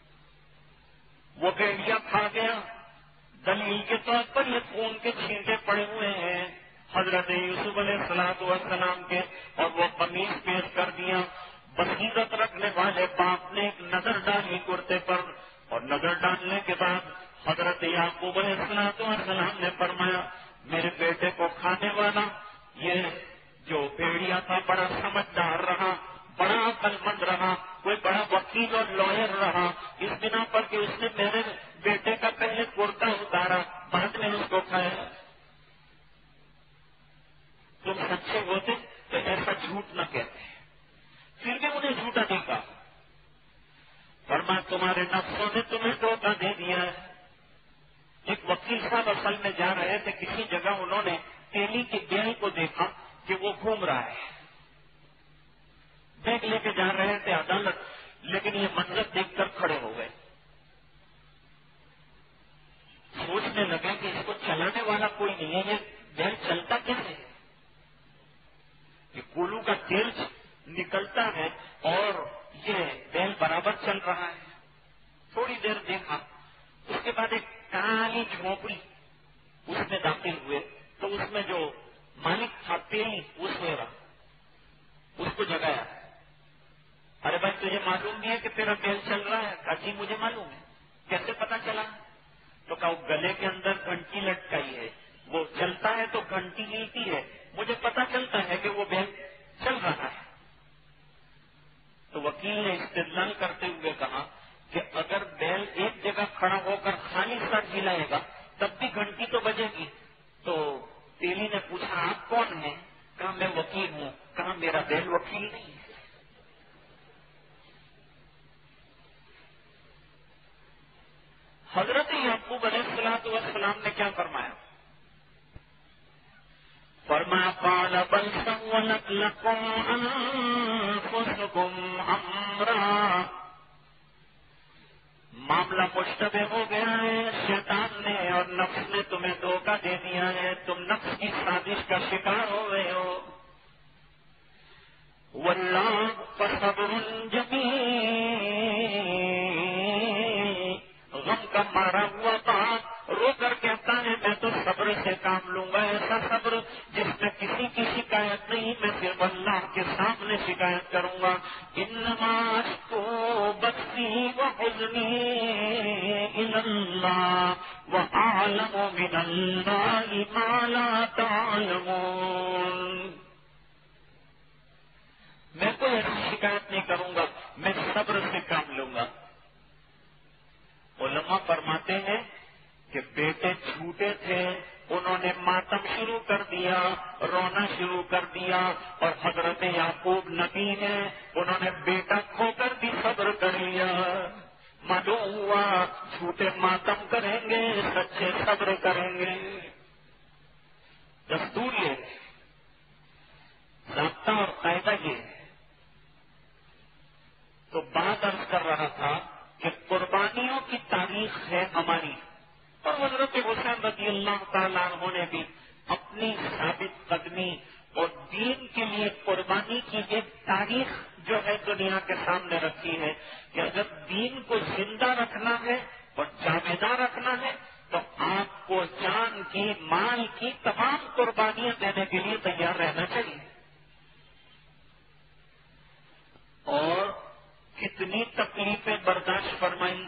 وہ بھیڑیا کھا گیا. دلیل کے طور پر یہ خون کے چھینٹے پڑے ہوئے ہیں حضرت یوسف علیہ السلام کے، اور وہ قمیص پیش کر دیا. بصیرت رکھنے والے باپ نے ایک نظر ڈالی کرتے پر، اور نظر ڈالنے کے بعد حضرت یعقوب علیہ السلام نے فرمایا میرے بیٹے کو کھانے والا یہ جو بھیڑیا تھا بڑا سمجھدار رہا، بڑا عقل مند رہا، کوئی بڑا وکیل اور لائر رہا، اس بنا پر کہ اس نے میرے بیٹے کا پہلے کرتا اتارا بعد میں اس کو کھایا. تم سچے ہوتے تو ایسا جھوٹ نہ کہتے، پھر بھی انہیں جھوٹا نہیں کہا. فرمایا تمہارے نفسوں نے تمہیں دھوکہ دے دیا ہے. ایک وکیل صاحب اصل میں جا رہے تھے کسی جگہ، انہوں نے تیلی کی بیل کو دیکھا کہ وہ گھوم رہا ہے، بیگ لے کے جا رہے تھے عدالت. لیکن یہ منظر دیکھ کر کھڑے ہو گئے، سوچنے لگے کہ اس کو چلانے والا کوئی نہیں ہے، یہ بیل چلتا کیسے ہے؟ یہ کولو کا تیل نکلتا ہے اور یہ بیل برابر چل رہا ہے۔ تھوڑی دیر دیکھا، اس کے بعد ایک کالی جھونپڑی اس میں داخل ہوئے تو اس میں جو مالک تھا تیلی وہ سویا رہا، اس کو جگایا، ارے بھائی تجھے معلوم بھی ہے کہ تیرا بیل چل رہا ہے؟ کہا جی مجھے معلوم ہے۔ کیسے پتا چلا؟ تو کہا وہ گلے کے اندر گھنٹی لٹکائی ہے، وہ چلتا ہے تو گھنٹی ہلتی ہے، مجھے پتا چلتا ہے کہ وہ بیل چل رہا ہے۔ تو وکیل نے استدلال کرتے ہوئے کہا کہ اگر بیل ایک جگہ کھڑا ہو کر خالی سر ہلائے گا تب بھی گھنٹی تو بجے گی۔ تو تیلی نے پوچھا آپ کون ہیں؟ کہا میں وکیل ہوں۔ کہا میرا بیل وکیل نہیں ہے۔ حضرت یعقوب علیہ السلام نے کیا فرمایا؟ فرمایا قال بل سولت لكم انفسكم امرا، معاملہ مشتبہ ہو گیا ہے، شیطان نے اور نفس نے تمہیں دھوکہ دے دیا ہے، تم نفس کی سازش کا شکار ہو گئے ہو۔ واللہ فصبر جمیل، غم کا مارا ہوا بات رو کر کہتا ہے میں تو صبر سے کام لوں گا، ایسا صبر جس میں کسی کی شکایت نہیں، میں صرف اللہ کے سامنے شکایت کروں گا۔ انما اشکو بثی وحزنی الی اللہ واعلم من اللہ ما لا تعلمون، میں کوئی ایسی شکایت نہیں کروں گا، میں صبر سے کام لوں گا۔ علماء فرماتے ہیں کہ بیٹے چھوٹے تھے، انہوں نے ماتم شروع کر دیا، رونا شروع کر دیا، اور حضرت یعقوب نبی ہیں، انہوں نے بیٹا کھو کر بھی صبر کر لیا۔ معلوم ہوا چھوٹے ماتم کریں گے، سچے صبر کریں گے۔ دستور یہ، ضابطہ اور قاعدہ یہ۔ تو بات عرض کر رہا تھا کہ قربانیوں کی تاریخ ہے ہماری، اور حضرت حسین رضی اللہ تعالیٰ عنہ نے بھی اپنی ثابت قدمی اور دین کے لیے قربانی کی ایک تاریخ جو ہے دنیا کے سامنے رکھی ہے کہ اگر دین کو زندہ رکھنا ہے اور جاویدار رکھنا ہے تو آپ کو جان کی، مال کی تمام قربانیاں دینے کے لیے تیار رہنا چاہیے۔ اور کتنی تکلیفیں برداشت فرمائی،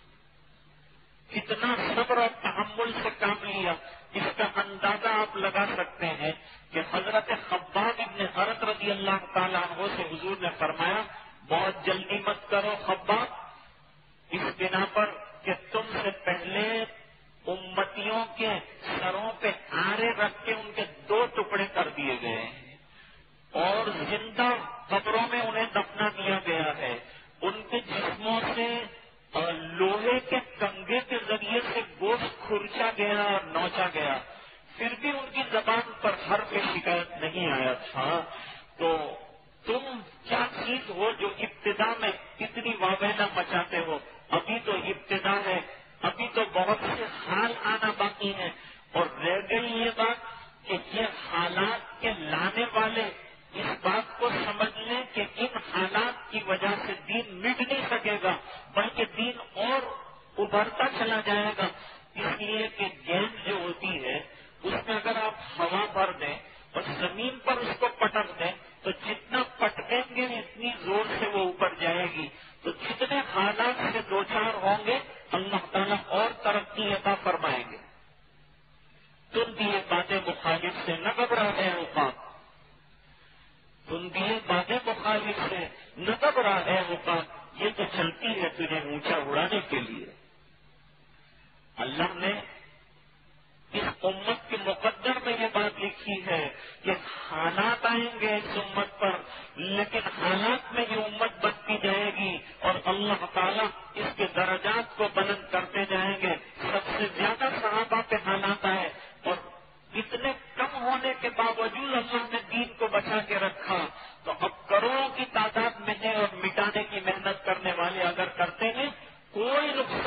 کتنا صبر اور تحمل سے کام لیا، اس کا اندازہ آپ لگا سکتے ہیں کہ حضرت خباب ابن حرت رضی اللہ تعالیٰ عنہ سے حضور نے فرمایا بہت جلدی مت کرو خباب، اس بنا پر کہ تم سے پہلے امتیوں کے سروں پہ آرے رکھ کے ان کے 2 ٹکڑے کر دیے گئے ہیں اور زندہ قبروں میں انہیں دفنا دیا گیا ہے، ان کے جسموں سے لوہے کے کنگے کے ذریعے سے گوشت کھرچا گیا اور نوچا گیا، پھر بھی ان کی زبان پر حرف شکایت نہیں آیا تھا۔ تو تم کیا چیز ہو جو ابتدا میں اتنی واویلا مچاتے ہو؟ ابھی تو ابتدا ہے، ابھی تو بہت سے حال آنا باقی ہے، اور رہ گئی یہ بات کہ یہ حالات کے لانے والے اس بات کو سمجھ لیں کہ ان حالات کی وجہ سے دین مٹ نہیں سکے گا بلکہ دین اور ابھرتا چلا جائے گا۔ اس لیے کہ گیند جو ہوتی ہے اس میں اگر آپ ہوا بھر دیں اور زمین پر اس کو پٹک دیں تو جتنا پٹکیں گے اتنی زور سے وہ اوپر جائے گی۔ تو جتنے حالات سے دوچار ہوں گے اللہ تعالیٰ اور ترقی عطا فرمائیں گے۔ تم بھی یہ باتیں مخالف سے نہ گھبرا ہے اوقات، تم بھی یہ باتیں مخالف سے نہ گھبرا ہے اوقات، یہ تو چلتی ہے تجھے اونچا اڑانے کے لیے۔ اللہ نے اس امت کے مقدر میں یہ بات لکھی ہے کہ حالات آئیں گے اس امت پر، لیکن حالات میں یہ امت بنتی جائے گی اور اللہ تعالیٰ اس کے درجات کو بلند کرتے جائیں گے۔ سب سے زیادہ صحابہ پہ حالات آئے اور اتنے کم ہونے کے باوجود اللہ نے دین کو بچا کے رکھا، تو اب کروڑوں کی تعداد میں ہے اور مٹانے کی محنت کرنے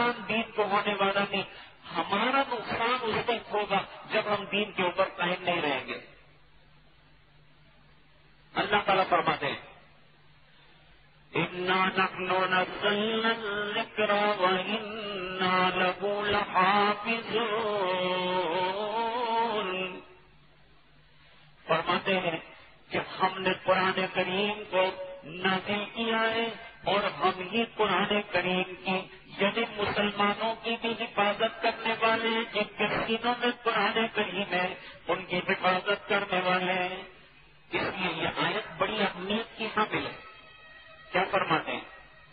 نقصان دین کو ہونے والا نہیں، ہمارا نقصان اس وقت ہوگا جب ہم دین کے اوپر قائم نہیں رہیں گے۔ اللہ تعالیٰ فرماتے ہیں اِنَّا نَحْنُ نَزَّلْنَا الذِّكْرَ وَإِنَّا لَهُ لَحَافِظُونَ۔ فرماتے ہیں کہ ہم نے قرآن کریم کو نازل کیا ہے اور ہم ہی قرآن کریم کی یعنی مسلمانوں کی بھی حفاظت کرنے والے ہیں، جن کے سینوں میں قرآن کریم ہے ان کی حفاظت کرنے والے ہیں۔ اس لیے یہ آیت بڑی اہمیت کی حامل ہے۔ کیا فرماتے ہیں؟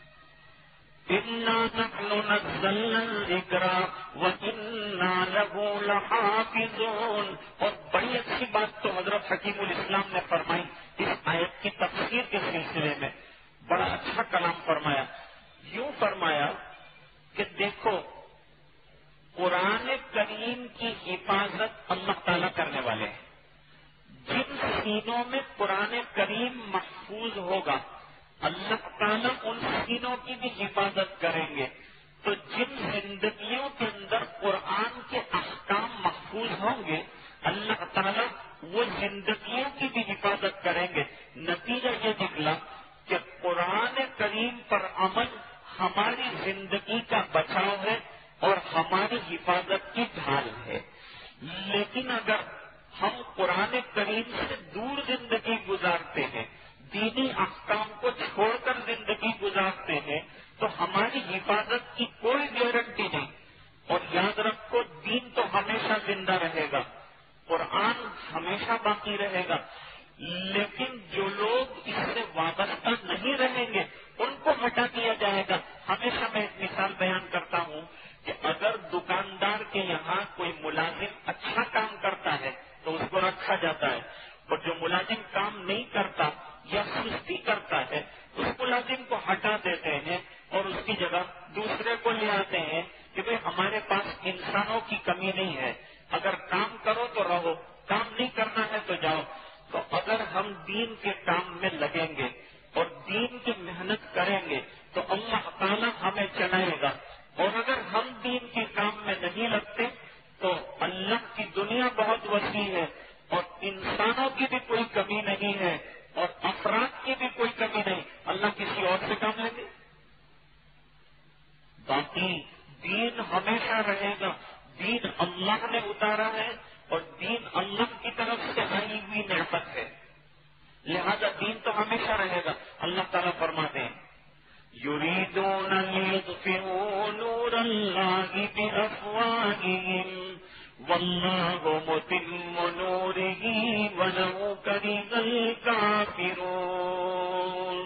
اِنَّا نَحْنُ نَزَّلْنَا الذِّكْرَ وَإِنَّا لَهُ لَحَافِظُونَ۔ اور بڑی اچھی بات تو حضرت حکیم الاسلام نے فرمائی اس آیت کی تفسیر کے سلسلے میں، بڑا اچھا کلام فرمایا۔ یوں فرمایا کہ دیکھو قرآن کریم کی حفاظت اللہ تعالیٰ کرنے والے ہیں۔ جن سینوں میں قرآن کریم محفوظ ہوگا اللہ تعالیٰ ان سینوں کی بھی حفاظت کریں گے۔ تو جن زندگیوں کے اندر قرآن کے احکام محفوظ ہوں گے اللہ تعالیٰ وہ زندگیوں کی بھی حفاظت کریں گے۔ نتیجہ یہ نکلا کہ قرآن کریم پر عمل ہماری زندگی کا بچاؤ ہے اور ہماری حفاظت کی ڈھال ہے۔ لیکن اگر ہم قرآن کریم سے دور زندگی گزارتے ہیں، دینی احکام کو چھوڑ کر زندگی گزارتے ہیں تو ہماری حفاظت کی کوئی گارنٹی نہیں۔ اور یاد رکھو دین تو ہمیشہ زندہ رہے گا، قرآن ہمیشہ باقی رہے گا، لیکن جو لوگ اس سے وابستہ نہیں رہیں گے ان کو ہٹا دیا جائے گا۔ ہمیشہ میں ایک مثال بیان کرتا ہوں کہ اگر دکاندار کے یہاں کوئی ملازم اچھا کام کرتا ہے تو اس کو رکھا جاتا ہے، اور جو ملازم کام نہیں کرتا یا سستی کرتا ہے اس ملازم کو ہٹا دیتے ہیں اور اس کی جگہ دوسرے کو لے آتے ہیں کہ بھئی ہمارے پاس انسانوں کی کمی نہیں ہے، اگر کام کرو تو رہو، کام نہیں کرنا ہے تو جاؤ۔ تو اگر ہم دین کے کام میں لگیں گے اور دین کی محنت کریں گے تو اللہ تعالیٰ ہمیں چلائے گا، اور اگر ہم دین کے کام میں نہیں لگتے تو اللہ کی دنیا بہت وسیع ہے اور انسانوں کی بھی کوئی کمی نہیں ہے اور افراد کی بھی کوئی کمی نہیں، اللہ کسی اور سے کام لیں گے۔ باقی دین ہمیشہ رہے گا، دین اللہ نے اتارا ہے اور دین اللہ کی طرف سے آئی ہوئی نعمت ہے، لہذا دین تو ہمیشہ رہے گا۔ اللہ تعالیٰ فرماتے ہیں یریدون لیطفئوا نور اللہ بافواہہم واللہ متم نورہ ولو کرہ الکافرون۔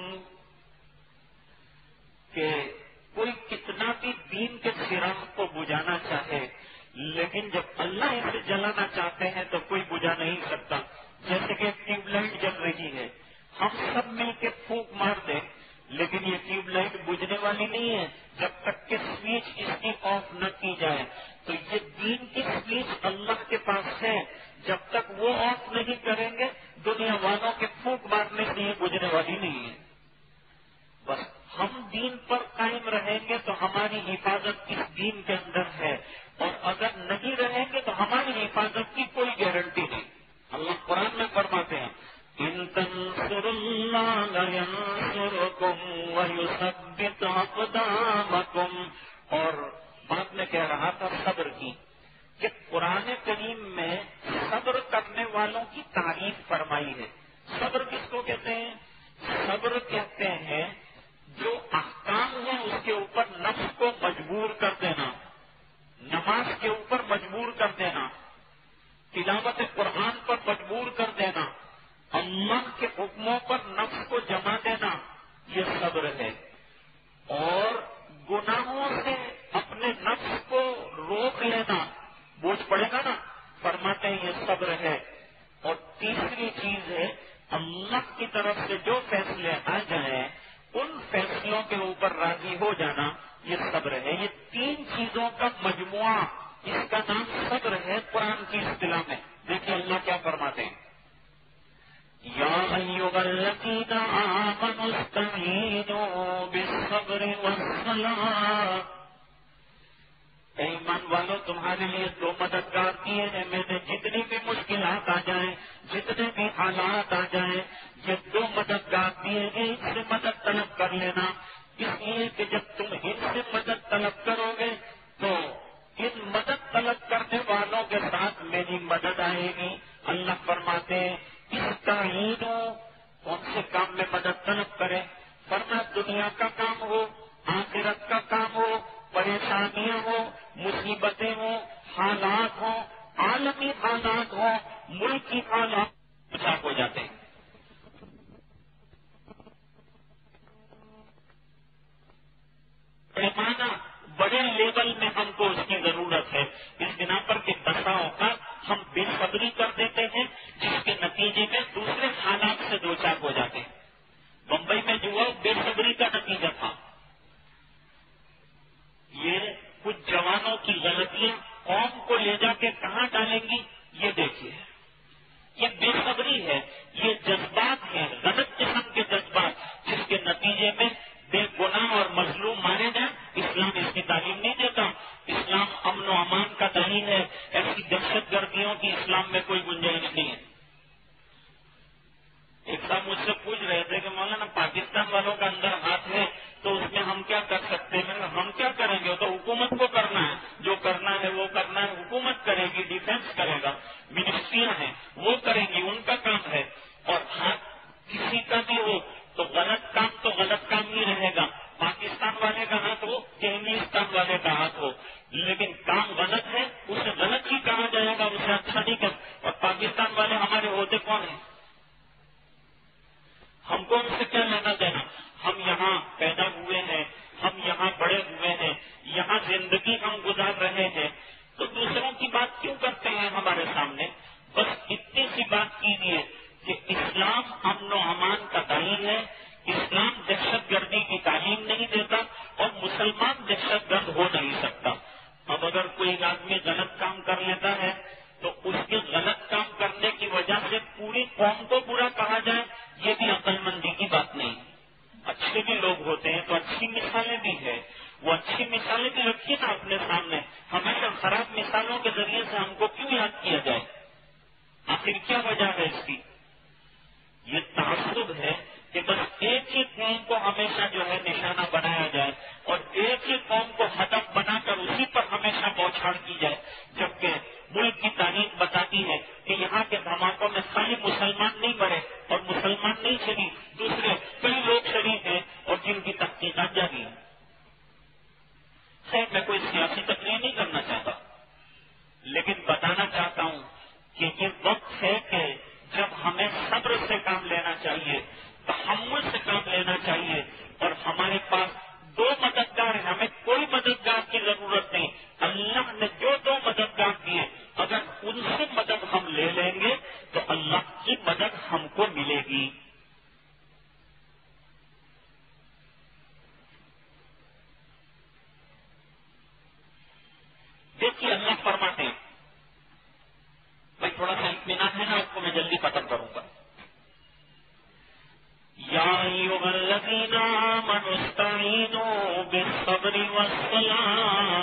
کہ کوئی کتنا بھی دین کے چراغ کو بجھانا چاہے لیکن جب اللہ اسے جلانا چاہتے ہیں تو کوئی بجھا نہیں سکتا۔ جیسے کہ ٹیوب لائٹ جل رہی ہے، ہم سب مل کے پھونک مار دیں لیکن یہ ٹیوب لائٹ بجھنے والی نہیں ہے جب تک کہ سوئچ اس کی آف نہ کی جائے۔ تو یہ دین کی سوئچ اللہ کے پاس ہے، جب تک وہ آف نہیں کریں گے دنیا والوں کے پھونک مارنے سے یہ بجھنے والی نہیں ہے۔ بس ہم دین پر قائم رہیں گے تو ہماری حفاظت اس دین کے اندر ہے، اور اگر نہیں رہیں گے تو ہماری حفاظت کی کوئی گارنٹی نہیں۔ اللہ قرآن میں فرماتے ہیں ان تنصروا اللہ ینصرکم ویثبت اقدامکم، اور بعد میں کہہ رہا تھا صبر کی، کہ قرآن کریم میں صبر کرنے والوں کی تعریف فرمائی ہے۔ صبر کس کو کہتے ہیں؟ صبر کہتے ہیں جو احکام ہے اس کے اوپر نفس کو مجبور کر دینا، نماز کے اوپر مجبور کر دینا، تلاوت قرآن پر مجبور کر دینا، اللہ کے حکموں پر نفس کو جما دینا، یہ صبر ہے۔ اور گناہوں سے اپنے نفس کو روک لینا، بوجھ پڑے گا نا، فرماتے ہیں یہ صبر ہے۔ اور تیسری چیز ہے اللہ کی طرف سے جو فیصلے آ جائیں ان فیصلوں کے اوپر راضی ہو جانا، یہ صبر ہے۔ یہ تین چیزوں کا مجموعہ، اس کا نام صبر ہے قرآن کی اصطلاح میں۔ دیکھیے اللہ کیا فرماتے ہیں یا ایھا الذین آمنوا استعینوا بالصبر والصلاۃ، تمہارے لیے 2 مددگار کیے ہیں میں نے، جتنی بھی مشکلات آ جائیں، جتنے بھی حالات آ جائیں، یہ 2 مددگار دیے گے، ان سے مدد طلب کر لینا، اس لیے کہ جب تم ان سے مدد طلب کرو گے تو ان مدد طلب کرنے والوں کے ساتھ میری مدد آئے گی۔ اللہ فرماتے ہیں استعینوا، کون سے کام میں مدد طلب کریں؟ فرمایا دنیا کا کام ہو، آخرت کا کام ہو، پریشانیاں ہو، مصیبتیں ہوں، حالات ہوں، عالمی حالات ہوں، ملکی حالات خراب ہو جاتے ہیں۔ پیمانہ بڑے لیول میں ہم کو اس کی ضرورت ہے، اس بنا پر کہ بسا اوقات ہم بے صبری کر دیتے ہیں، جس کے نتیجے میں دوسرے حالات سے دوچار ہو جاتے ہیں۔ بمبئی میں جو ہوا بے صبری کا نتیجہ تھا۔ یہ کچھ جوانوں کی غلطیاں قوم کو لے جا کے کہاں ڈالیں گی یہ دیکھیے، یہ بے صبری ہے، یہ جذبات ہیں، غلط قسم کے جذبات، جس کے نتیجے میں بے گناہ اور مظلوم مارے جائیں۔ اسلام اس کی تعلیم نہیں دیتا، اسلام امن و امان کا دین ہے، ایسی دہشت گردیوں کی اسلام میں کوئی گنجائش نہیں ہے۔ ایک صاحب مجھ سے پوچھ رہے تھے کہ مولانا پاکستان والوں کا اندر ہاتھ ہے تو اس میں ہم کیا کر سکتے ہیں؟ ہم کیا کریں گے؟ تو حکومت کو کرنا ہے، جو کرنا ہے وہ کرنا ہے، حکومت کرے گی، ڈیفینس کرے گا، منسٹریاں ہیں وہ کریں گی، ان کا کام ہے۔ اور ہاتھ کسی کا بھی ہو تو غلط کام تو غلط کام ہی رہے گا، پاکستان والے کا ہاتھ ہو کہ انگلستان والے کا ہاتھ ہو، لیکن کام غلط ہے اسے غلط ہی کہا جائے گا، اسے اچھا نہیں کر۔ اور پاکستان والے ہمارے ہوتے کون ہیں؟ ہم کو ان سے کیا لینا دینا؟ ہم یہاں پیدا ہوئے ہیں، ہم یہاں بڑے ہوئے ہیں، یہاں زندگی ہم گزار رہے ہیں، تو دوسروں کی بات کیوں کرتے ہیں ہمارے سامنے؟ بس اتنی سی بات کیجیے کہ اسلام امن و امان کا دین ہے، اسلام دہشت گردی کی تعلیم نہیں دیتا، اور مسلمان دہشت گرد ہو نہیں سکتا۔ اب اگر کوئی آدمی غلط کام کر لیتا ہے تو اس کے غلط کام کرنے کی وجہ سے پوری قوم کو برا کہا جائے، یہ بھی عقل مندی کی بات نہیں۔ اچھے بھی لوگ ہوتے ہیں تو اچھی مثالیں بھی ہیں، وہ اچھی مثالیں بھی رکھیے نا اپنے سامنے، ہمیشہ خراب مثالوں کے ذریعے سے ہم کو کیوں یاد کیا جائے؟ آخر کیا وجہ ہے اس کی؟ یہ تعصب ہے کہ بس ایک ہی قوم کو ہمیشہ جو ہے نشانہ بنایا جائے اور ایک ہی قوم کو ہدف بنا کر اسی پر ہمیشہ بوچھاڑ کی جائے، جبکہ ملک کی تاریخ بتاتی ہے کہ یہاں کے دھماکوں میں خالی مسلمان نہیں مرے اور مسلمان نہیں شریک، دوسرے کئی لوگ شریک ہیں اور جن کی تحقیقات جاری ہیں۔ خیر میں کوئی سیاسی تقریر نہیں کرنا چاہتا، لیکن بتانا چاہتا ہوں کہ یہ وقت ہے کہ جب ہمیں صبر سے کام لینا چاہیے، تحمل سے کام لینا چاہیے، اور ہمارے پاس 2 مددگار ہیں، ہمیں کوئی مددگار کی ضرورت نہیں۔ اللہ نے جو 2 مددگار دیے، اگر ان سے مدد ہم لے لیں گے تو اللہ کی مدد ہم کو ملے گی۔ دیکھیے اللہ فرماتے ہیں، بھائی تھوڑا سا اطمینان ہے نا آپ کو، میں جلدی ختم کروں گا۔ یا ایھا الذین آمنوا استعینوا بالصبر والصلاۃ۔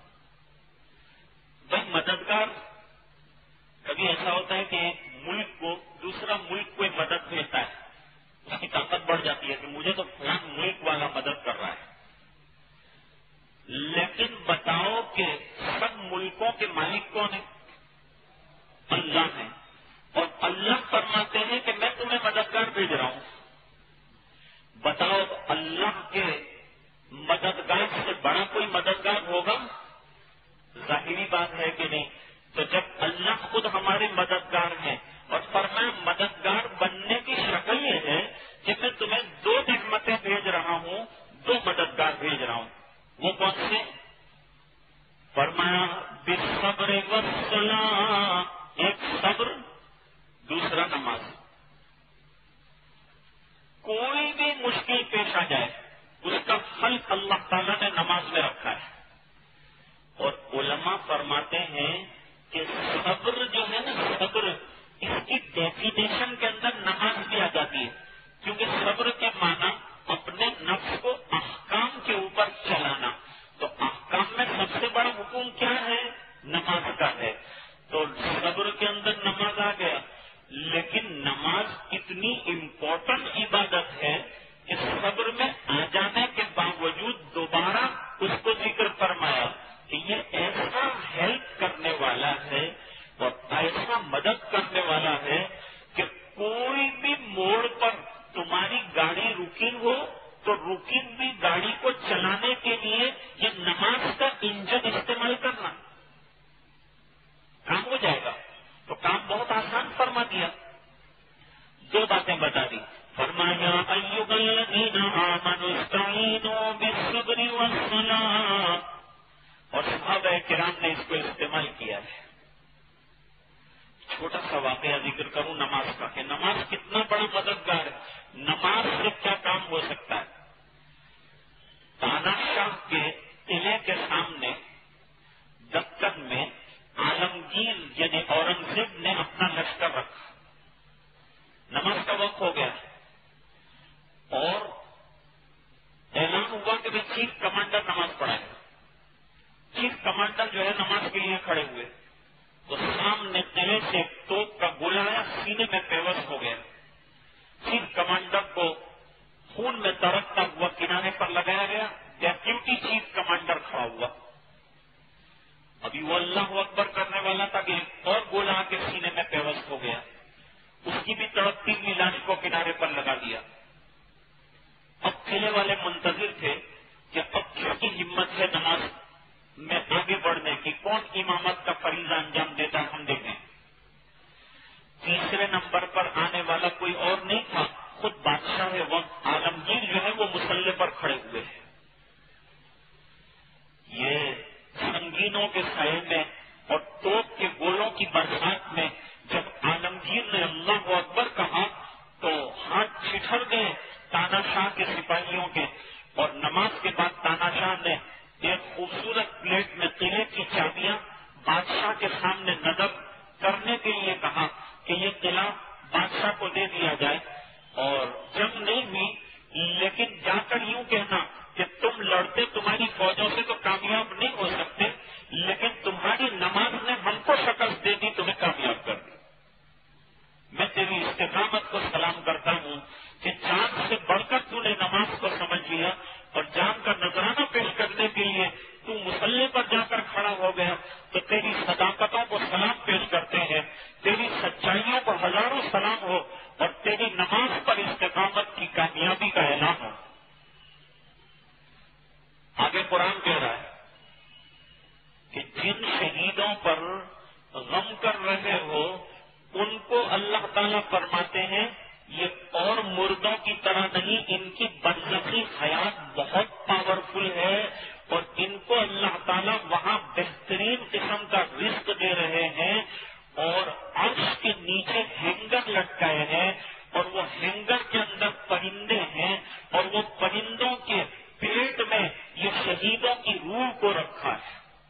بھائی مددگار، کبھی ایسا ہوتا ہے کہ ایک ملک کو دوسرا ملک کوئی مدد بھیجتا ہے، اس کی طاقت بڑھ جاتی ہے کہ مجھے تو فلاں ملک والا مدد کر رہا ہے، لیکن بتاؤ کہ سب ملکوں کے مالک کون ہیں؟ اللہ ہے، اور اللہ فرماتے ہیں کہ میں تمہیں مددگار بھیج رہا ہوں۔ بتاؤ اللہ کے مددگار سے بڑا کوئی مددگار ہوگا؟ ظاہری بات ہے کہ نہیں؟ تو جب اللہ خود ہمارے مددگار ہیں اور فرمایا مددگار بننے کی شکل یہ ہے کہ میں تمہیں 2 نعمتیں بھیج رہا ہوں، 2 مددگار بھیج رہا ہوں، وہ کون سے؟ فرمایا بالصبر والصلاۃ، ایک صبر، دوسرا نماز۔ کوئی بھی مشکل پیش آ جائے اس کا حل اللہ تعالیٰ نے نماز میں رکھا ہے۔ اور علماء فرماتے ہیں کہ صبر جو ہے نا، صبر، اس کی ڈیفینیشن کے اندر نماز بھی آ جاتی ہے، کیونکہ صبر کے معنی اپنے نفس کو احکام کے اوپر چلانا۔ تو احکام میں سب سے بڑا حکم کیا ہے؟ نماز کا ہے. تو صبر کے اندر نماز آ گیا. لیکن نماز اتنی امپورٹنٹ عبادت ہے کہ صبر میں آ جانے کے باوجود دوبارہ اس کو ذکر فرمایا کہ یہ ایسا ہیلپ کرنے والا ہے اور ایسا مدد کرنے والا ہے کہ کوئی بھی موڑ پر تمہاری گاڑی رکی ہو تو رکی ہوئی گاڑی کو چلانے کے لیے یہ نماز کا انجن استعمال کرنا کام ہو جائے گا. تو کام بہت آسان فرما دیا. 2 باتیں بتا دی. فرمایا ایھا الذین آمنوا استعینوا بالصبر والصلاۃ. اور صحابہ کرام نے اس کو استعمال کیا ہے. چھوٹا سا واقعہ ذکر کروں نماز کا کہ نماز کتنا بڑا مددگار ہے. نماز سے کیا کام ہو سکتا ہے. تاناشاہ شاہ کے قلعے کے سامنے دکن میں عالمگیر یعنی اورنگزیب نے اپنا لشکر رکھا. نماز کا وقت ہو گیا اور اعلان ہوا کہ چیف کمانڈر نماز پڑھائے. چیف کمانڈر جو ہے نماز کے لیے کھڑے ہوئے تو سامنے قلعے سے توپ کا گولا آیا, سینے میں پیوست ہو گیا. چیف کمانڈر کو خون میں ترکتا ہوا کنارے پر لگایا گیا. ڈیپٹی چیف کمانڈر کھڑا ہوا. ابھی وہ اللہ اکبر کرنے والا تھا کہ اور گولا آ کے سینے میں پیوست ہو گیا. اس کی بھی تڑپتی ہوئی لاش کو کنارے پر لگا دیا. اب قلعے والے منتظر تھے کہ اب کس کی ہمت ہے نماز میں آگے بڑھنے کی, کون امامت کا فریضہ انجام دیتا ہم دیکھیں. تیسرے نمبر پر آنے والا کوئی اور نہیں تھا, خود بادشاہ وقت عالمگیر جو ہے وہ مسلح پر کھڑے ہوئے ہیں. یہ سنگینوں کے سائے میں اور توپ کے گولوں کی برسات میں جب عالمگیر نے اللہ اکبر کہا تو ہاتھ چھٹر گئے تاناشاہ کے سپاہیوں کے. اور نماز کے بعد تاناشاہ نے ایک خوبصورت پلیٹ میں قلعے کی چابیاں بادشاہ کے سامنے نظر کرنے کے لیے کہا کہ یہ قلعہ بادشاہ کو دے دیا جائے. اور جنگ نہیں ہوئی لیکن جا کر یوں کہنا کہ تم لڑتے تمہاری فوجوں سے تو کامیاب نہیں ہو سکتے, لیکن تمہاری نماز نے ہم کو شکست دے دی, تمہیں کامیاب کر دی. میں تیری استقامت کو سلام کرتا ہوں کہ چاند سے بڑھ کر تو نے نماز کو سمجھ لیا اور جان کا نذرانہ پیش کرنے کے لیے تو مسلح پر جا کر کھڑا ہو گیا. تو تیری صداقتوں کو سلام پیش کرتے ہیں, تیری سچائیوں کو ہزاروں سلام ہو اور تیری نماز پر استقامت کی کامیابی کا اعلان ہو. آگے قرآن کہہ رہا ہے کہ جن شہیدوں پر غم کر رہے ہو ان کو اللہ تعالیٰ فرماتے ہیں یہ اور مردوں کی طرح نہیں, ان کی برزخی حیات بہت پاورفل ہے اور ان کو اللہ تعالیٰ وہاں بہترین قسم کا رزق دے رہے ہیں. اور عرش کے نیچے ہینگر لٹکائے ہیں اور وہ ہینگر کے اندر پرندے ہیں اور وہ پرندوں کے پیٹ میں یہ شہیدوں کی روح کو رکھا ہے.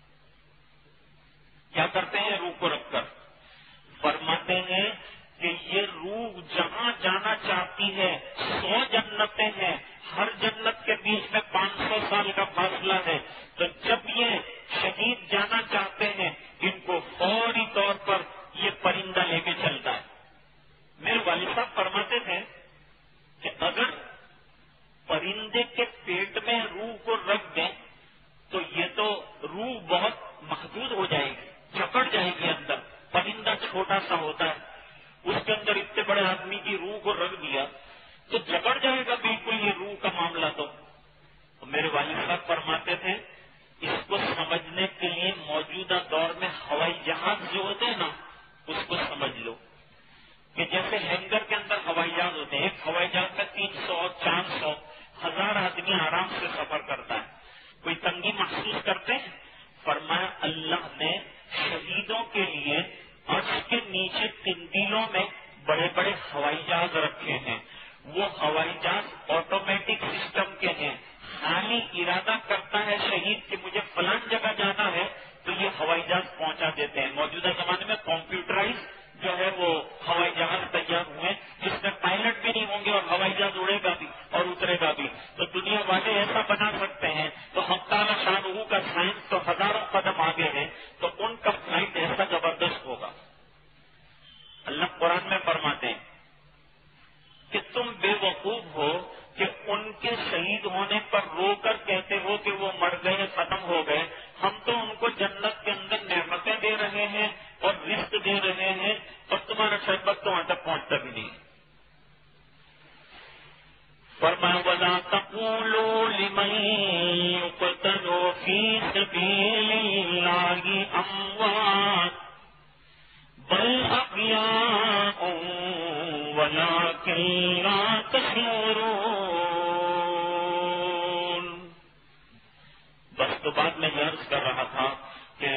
کیا کرتے ہیں روح کو رکھ کر؟ فرماتے ہیں کہ یہ روح جہاں جانا چاہتی ہے 100 جنتیں ہیں, ہر جنت کے بیچ میں 500 سال کا فاصلہ ہے. تو جب یہ شہید جانا چاہتے ہیں ان کو فوری طور پر یہ پرندہ لے کے چلتا ہے. میرے والد صاحب فرماتے تھے کہ اگر پرندے کے پیٹ میں روح کو رکھ دیں تو یہ تو روح بہت محدود ہو جائے گی, جکڑ جائے گی اندر. پرندہ چھوٹا سا ہوتا ہے, اس کے اندر اتنے بڑے آدمی کی روح کو رکھ دیا تو جکڑ جائے گا بالکل یہ روح کا معاملہ. تو میرے والد صاحب فرماتے تھے اس کو سمجھنے کے لیے موجودہ دور میں ہوائی جہاز جو ہوتے ہیں نا اس کو سمجھ لو کہ جیسے ہینگر کے اندر ہوائی جہاز ہوتے ہیں, ایک ہوائی جہاز میں 300 400 1000 آدمی آرام سے سفر کرتا ہے. کوئی تنگی محسوس کرتے ہیں؟ فرمایا اللہ نے شہیدوں کے لیے عرش کے نیچے تندیلوں میں بڑے بڑے ہوائی جہاز رکھے ہیں. وہ ہوائی جہاز آٹومیٹک سسٹم کے ہیں, خالی ارادہ کرتا ہے شہید کہ مجھے فلان جگہ جانا ہے تو یہ ہوائی جہاز پہنچا دیتے ہیں. موجودہ زمانے میں کمپیوٹرائز جو ہے وہ ہوائی جہاز تیار ہوئے جس میں پائلٹ بھی نہیں ہوں گے اور ہوائی جہاز اڑے گا بھی اور اترے گا بھی. تو دنیا والے ایسا بنا سکتے ہیں. تو حق تعالیٰ شاہ کا سائنس تو ہزاروں قدم آگے ہے, تو ان ہو کہ وہ مر گئے، ختم ہو گئے، ہم تو ان کو جنت کے اندر نعمتیں دے رہے ہیں اور رزق دے رہے ہیں، اور تمہارا شربت تو وہاں تک پہنچتا بھی نہیں۔ فرمایا وَلَا تَقُولُوا لِمَن يُقْتَلُ فِي سَبِيلِ اللَّهِ أَمْوَاتٌ بَلْ أَحْيَاءٌ وَلَٰكِن لَّا تَشْعُرُونَ۔ بس تو بعد میں یہ عرض کر رہا تھا کہ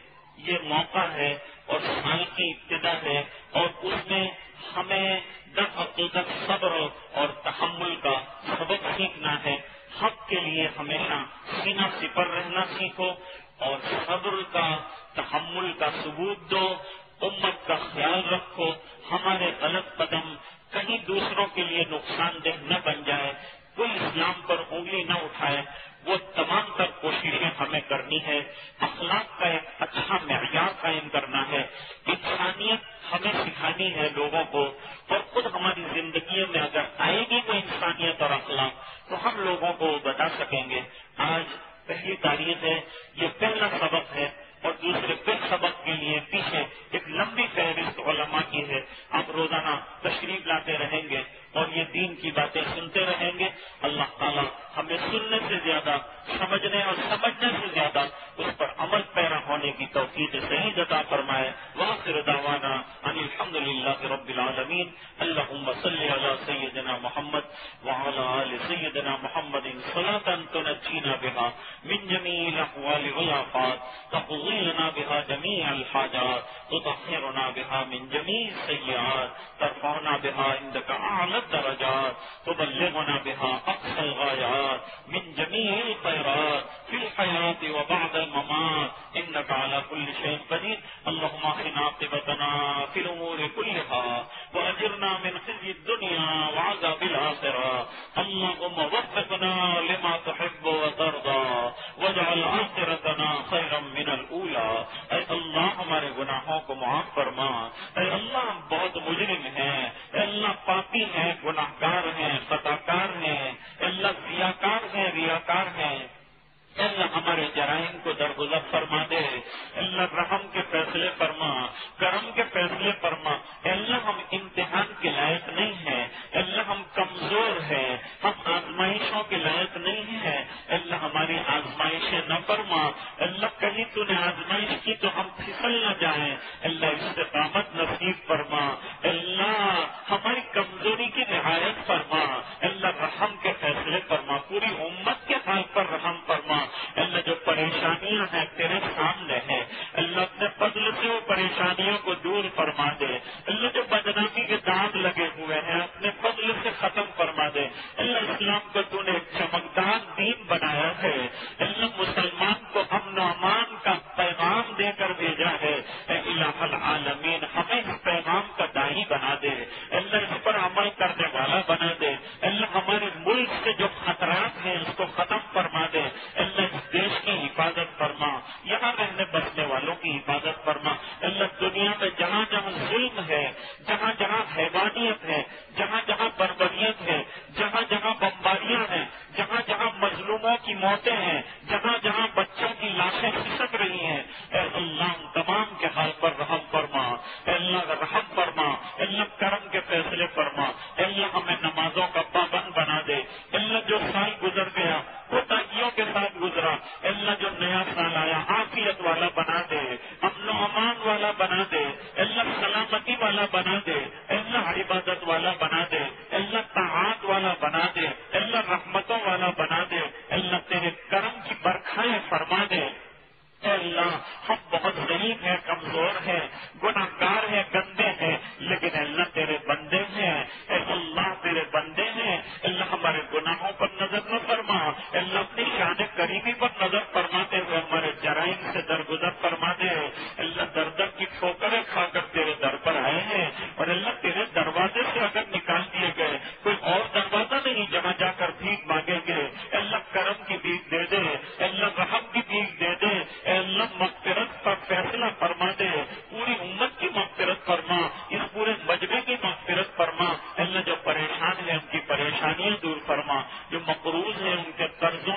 یہ موقع ہے اور سال کی ابتدا ہے، اور اس میں ہمیں در حقیقت صبر اور تحمل کا سبق سیکھنا ہے۔ حق کے لیے ہمیشہ سینہ سپر رہنا سیکھو اور صبر کا، تحمل کا ثبوت دو، امت کا خیال رکھو، ہمارے غلط قدم کہیں دوسروں کے لیے نقصان دہ نہ بن جائے، کوئی اسلام پر انگلی نہ اٹھائے، وہ تمام تر کوششیں ہمیں کرنی ہے۔ اخلاق کا ایک اچھا معیار قائم کرنا ہے، انسانیت ہمیں سکھانی ہے لوگوں کو، اور خود ہماری زندگیوں میں اگر آئے گی کوئی انسانیت اور اخلاق تو ہم لوگوں کو بتا سکیں گے۔ آج پہلی تاریخ ہے، یہ پہلا سبق ہے، اور دوسرے پھر سبق کے لیے پیچھے ایک لمبی فہرست علماء کی ہے۔ آپ روزانہ تشریف لاتے رہیں گے اور یہ دین کی باتیں سنتے رہیں گے۔ اللہ تعالیٰ ہمیں سننے سے زیادہ سمجھنے اور سمجھنے سے زیادہ اس پر عمل پیرا ہونے کی توفیق صحیح عطا فرمائے۔ وآخر دعوانا ان الحمد للہ رب العالمین۔ اللہم صلی علی سیدنا محمد وعلی آل سیدنا محمد صلاۃ تنجینا بها من جمیع الاحوال والآفات، تقضی لنا بها جميع الحاجات، تطهرنا بها من جميع السيئات، ترفعنا بها عندك أعلى الدرجات، تبلغنا بها أقصى الغايات من جميع الخيرات في الحياة وبعد الممات، إنك على كل شيء قدير۔ اللهم أحسن عاقبتنا في الأمور كلها وأجرنا من خزي الدنيا وعذاب الآخرة، اللهم وفقنا لما تحب وترضى واجعل آخرتنا خيرا من الأولى۔ اے اللہ ہمارے گناہوں کو معاف فرما، اے اللہ ہم بہت مجرم ہیں، اے اللہ پاپی ہیں، گناہگار ہیں، خطاکار ہیں، اے اللہ ضیاءکار ہیں، ریاکار ہیں، اے اللہ ہمارے جرائم کو درگزر فرما دے، اے اللہ رحم کے فیصلے فرما، کرم کے فیصلے فرما، اے اللہ ہم امتحان کے لائق نہیں ہیں، اے اللہ ہم کمزور ہیں، ہم آزمائشوں کے لائق نہیں ہیں، اے اللہ ہماری آزمائشیں نہ فرما، اے اللہ کہیں تو نے آزمائش کی تو ہم پھسل نہ جائیں، اے اللہ استقامت نصیب فرما، اے اللہ ہماری کمزوری کی رعایت فرما، اے اللہ رحم کے فیصلے فرما، پوری امت کے حال پر رحم فرما، اللہ جو پریشانیاں ہیں تیرے سامنے ہیں، اللہ اپنے فضل سے وہ پریشانیوں کو دور فرما دے، اللہ جو بدنامی کے داغ لگے ہوئے ہیں اپنے فضل سے ختم فرما دے، اللہ اسلام کو تو نے ایک چمکدار دین بنایا ہے، اللہ مسلمان کو امن و امان کا پیغام دے کر بھیجا ہے، اے الہ العالمین ہمیں اس پیغام کا داعی بنا دے، اللہ اس پر عمل کرنے والا بنا دے، اللہ ہمارے ملک سے جو خطرات ہیں اس کو ختم فرما دے، اللہ اس دیش کی حفاظت فرما، یہاں رہنے بسنے والوں کی حفاظت فرما، اللہ دنیا میں جہاں جہاں ظلم ہے، جہاں جہاں حیوانیت ہے، جہاں جہاں بربریت ہے، جہاں جہاں بمباریاں ہیں، جہاں جہاں مظلوموں کی موتیں ہیں، جہاں جہاں بچوں کی لاشیں کھسک رہی ہیں، اے اللہ تمام کے حال پر رحم فرما، اے اللہ رحم فرما، اے اللہ کرم کے فیصلے فرما، اے اللہ ہمیں نمازوں کا پابند بنا دے، اے اللہ جو سال گزر گیا کوتاہیوں کے ساتھ گزرا، اے اللہ جو نیا سال آیا عافیت والا بنا دے، امن و امان والا بنا دے، اے اللہ سلامتی والا بنا دے، اے اللہ عبادت والا بنا دے، اے اللہ طاعات والا بنا دے، اے اللہ رحمتوں والا بنا دے، اے اللہ تیرے کرم کی برکھائیں فرما دے، اے اللہ ہم بہت ضعیف ہیں، کمزور ہیں، گناہگار ہیں، گندے ہیں، لیکن اللہ تیرے بندے ہیں، اے اللہ تیرے بندے ہیں، اللہ ہمارے گناہوں پر نظر نہ فرما، اللہ اپنی شان کریمی پر نظر فرماتے ہوئے ہمارے جرائم سے درگزر فرما دے، اللہ در در کی ٹھوکریں کھا کر تیرے در پر آئے ہیں، اور اللہ تیرے دروازے سے اگر نکال دیے گئے کوئی اور دروازہ نہیں جہاں جا کر بھیک مانگیں گے، اللہ کرم کی بھیک دے دے، اللہ رحم کی بھیک دے دے، اللہ مغفرت کا فیصلہ فرما دے، پوری امت کی مغفرت فرما، اس پورے مجمع کی مغفرت فرما، اللہ جو پریشان ہیں ان کی پریشانیاں دور فرما، جو مقروض ہیں ان کے قرضوں کے پورا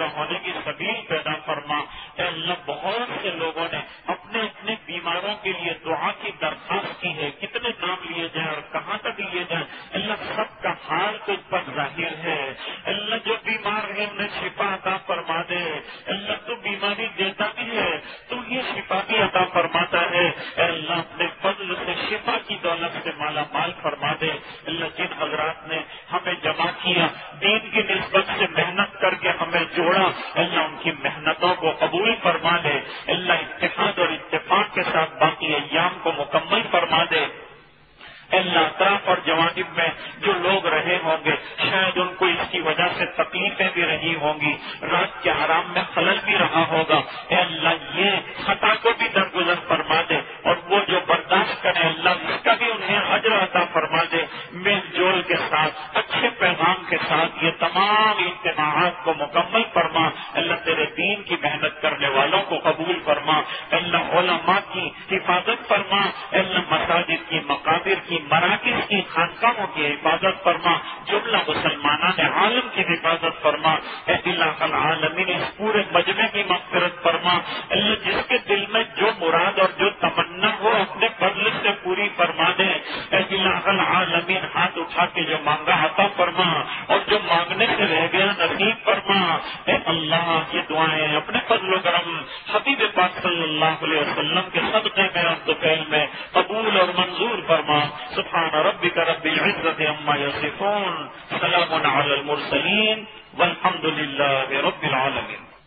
ہونے کی سبیل پیدا فرما۔ اے اللہ بہت سے لوگوں نے اپنے اپنے بیماروں کے لیے دعا کی درخواست کی ہے، کتنے نام لیے جائیں اور کہاں تک لیے جائیں، اللہ سب کا حال تجھ پر ظاہر ہے۔ اللہ جو بیمار ہے انہیں شفا عطا فرما دے، اللہ تو بیماری دیتا بھی ہے تو یہ شفا بھی عطا فرماتا ہے۔ اے اللہ اپنے فضل سے شفا کی دولت سے مالا مال فرما دے۔ اللہ جن حضرات نے ہمیں جمع کیا، دین کی نسبت سے محنت کر کے ہمیں جوڑا، اللہ ان کی محنتوں کو قبول فرما دے۔ اللہ اتحاد اور اتفاق کے ساتھ باقی ایام کو مکمل فرما دے۔ اللہ اطراف اور جوانب میں جو لوگ رہے ہوں گے شاید ان کو اس کی وجہ سے تکلیفیں بھی رہی ہوں گی، رات کے آرام میں خلل بھی رہا ہوگا۔ اے اللہ یہ خطا کو بھی درگزر فرما دے، اور وہ جو برداشت کرے اللہ اس کا بھی انہیں اجر عطا فرما دے۔ میل جول کے ساتھ اچھے پیغام کے ساتھ یہ تمام اجتماعات کو مکمل فرما۔ اللہ تیرے دین کی محنت کرنے والوں کو قبول فرما۔ اللہ علماء کی حفاظت فرما۔ اللہ مساجد کی، مقابر کی، مراکز کی، خانقاہوں کی حفاظت فرما۔ جملہ مسلمانان عالم کی حفاظت فرما۔ اے الہ العالمین اس پورے مجمع کی مغفرت فرما۔ اللہ جس کے دل میں جو مراد اور جو تمنا ہو اپنے فضل سے پوری فرما دے۔ اے الہ العالمین ہاتھ اٹھا کے جو مانگا عطا فرما، اور جو مانگنے سے رہ گیا نصیب فرما۔ اے اللہ یہ دعائیں اپنے فضل و کرم حبیب پاک صلی اللہ علیہ وسلم کے صدقے میں اور دوپہر میں قبول اور منظور فرما۔ سبحان ربک رب العزت عما یصفون، سلام علی المرسلین والحمد للہ رب العالمین۔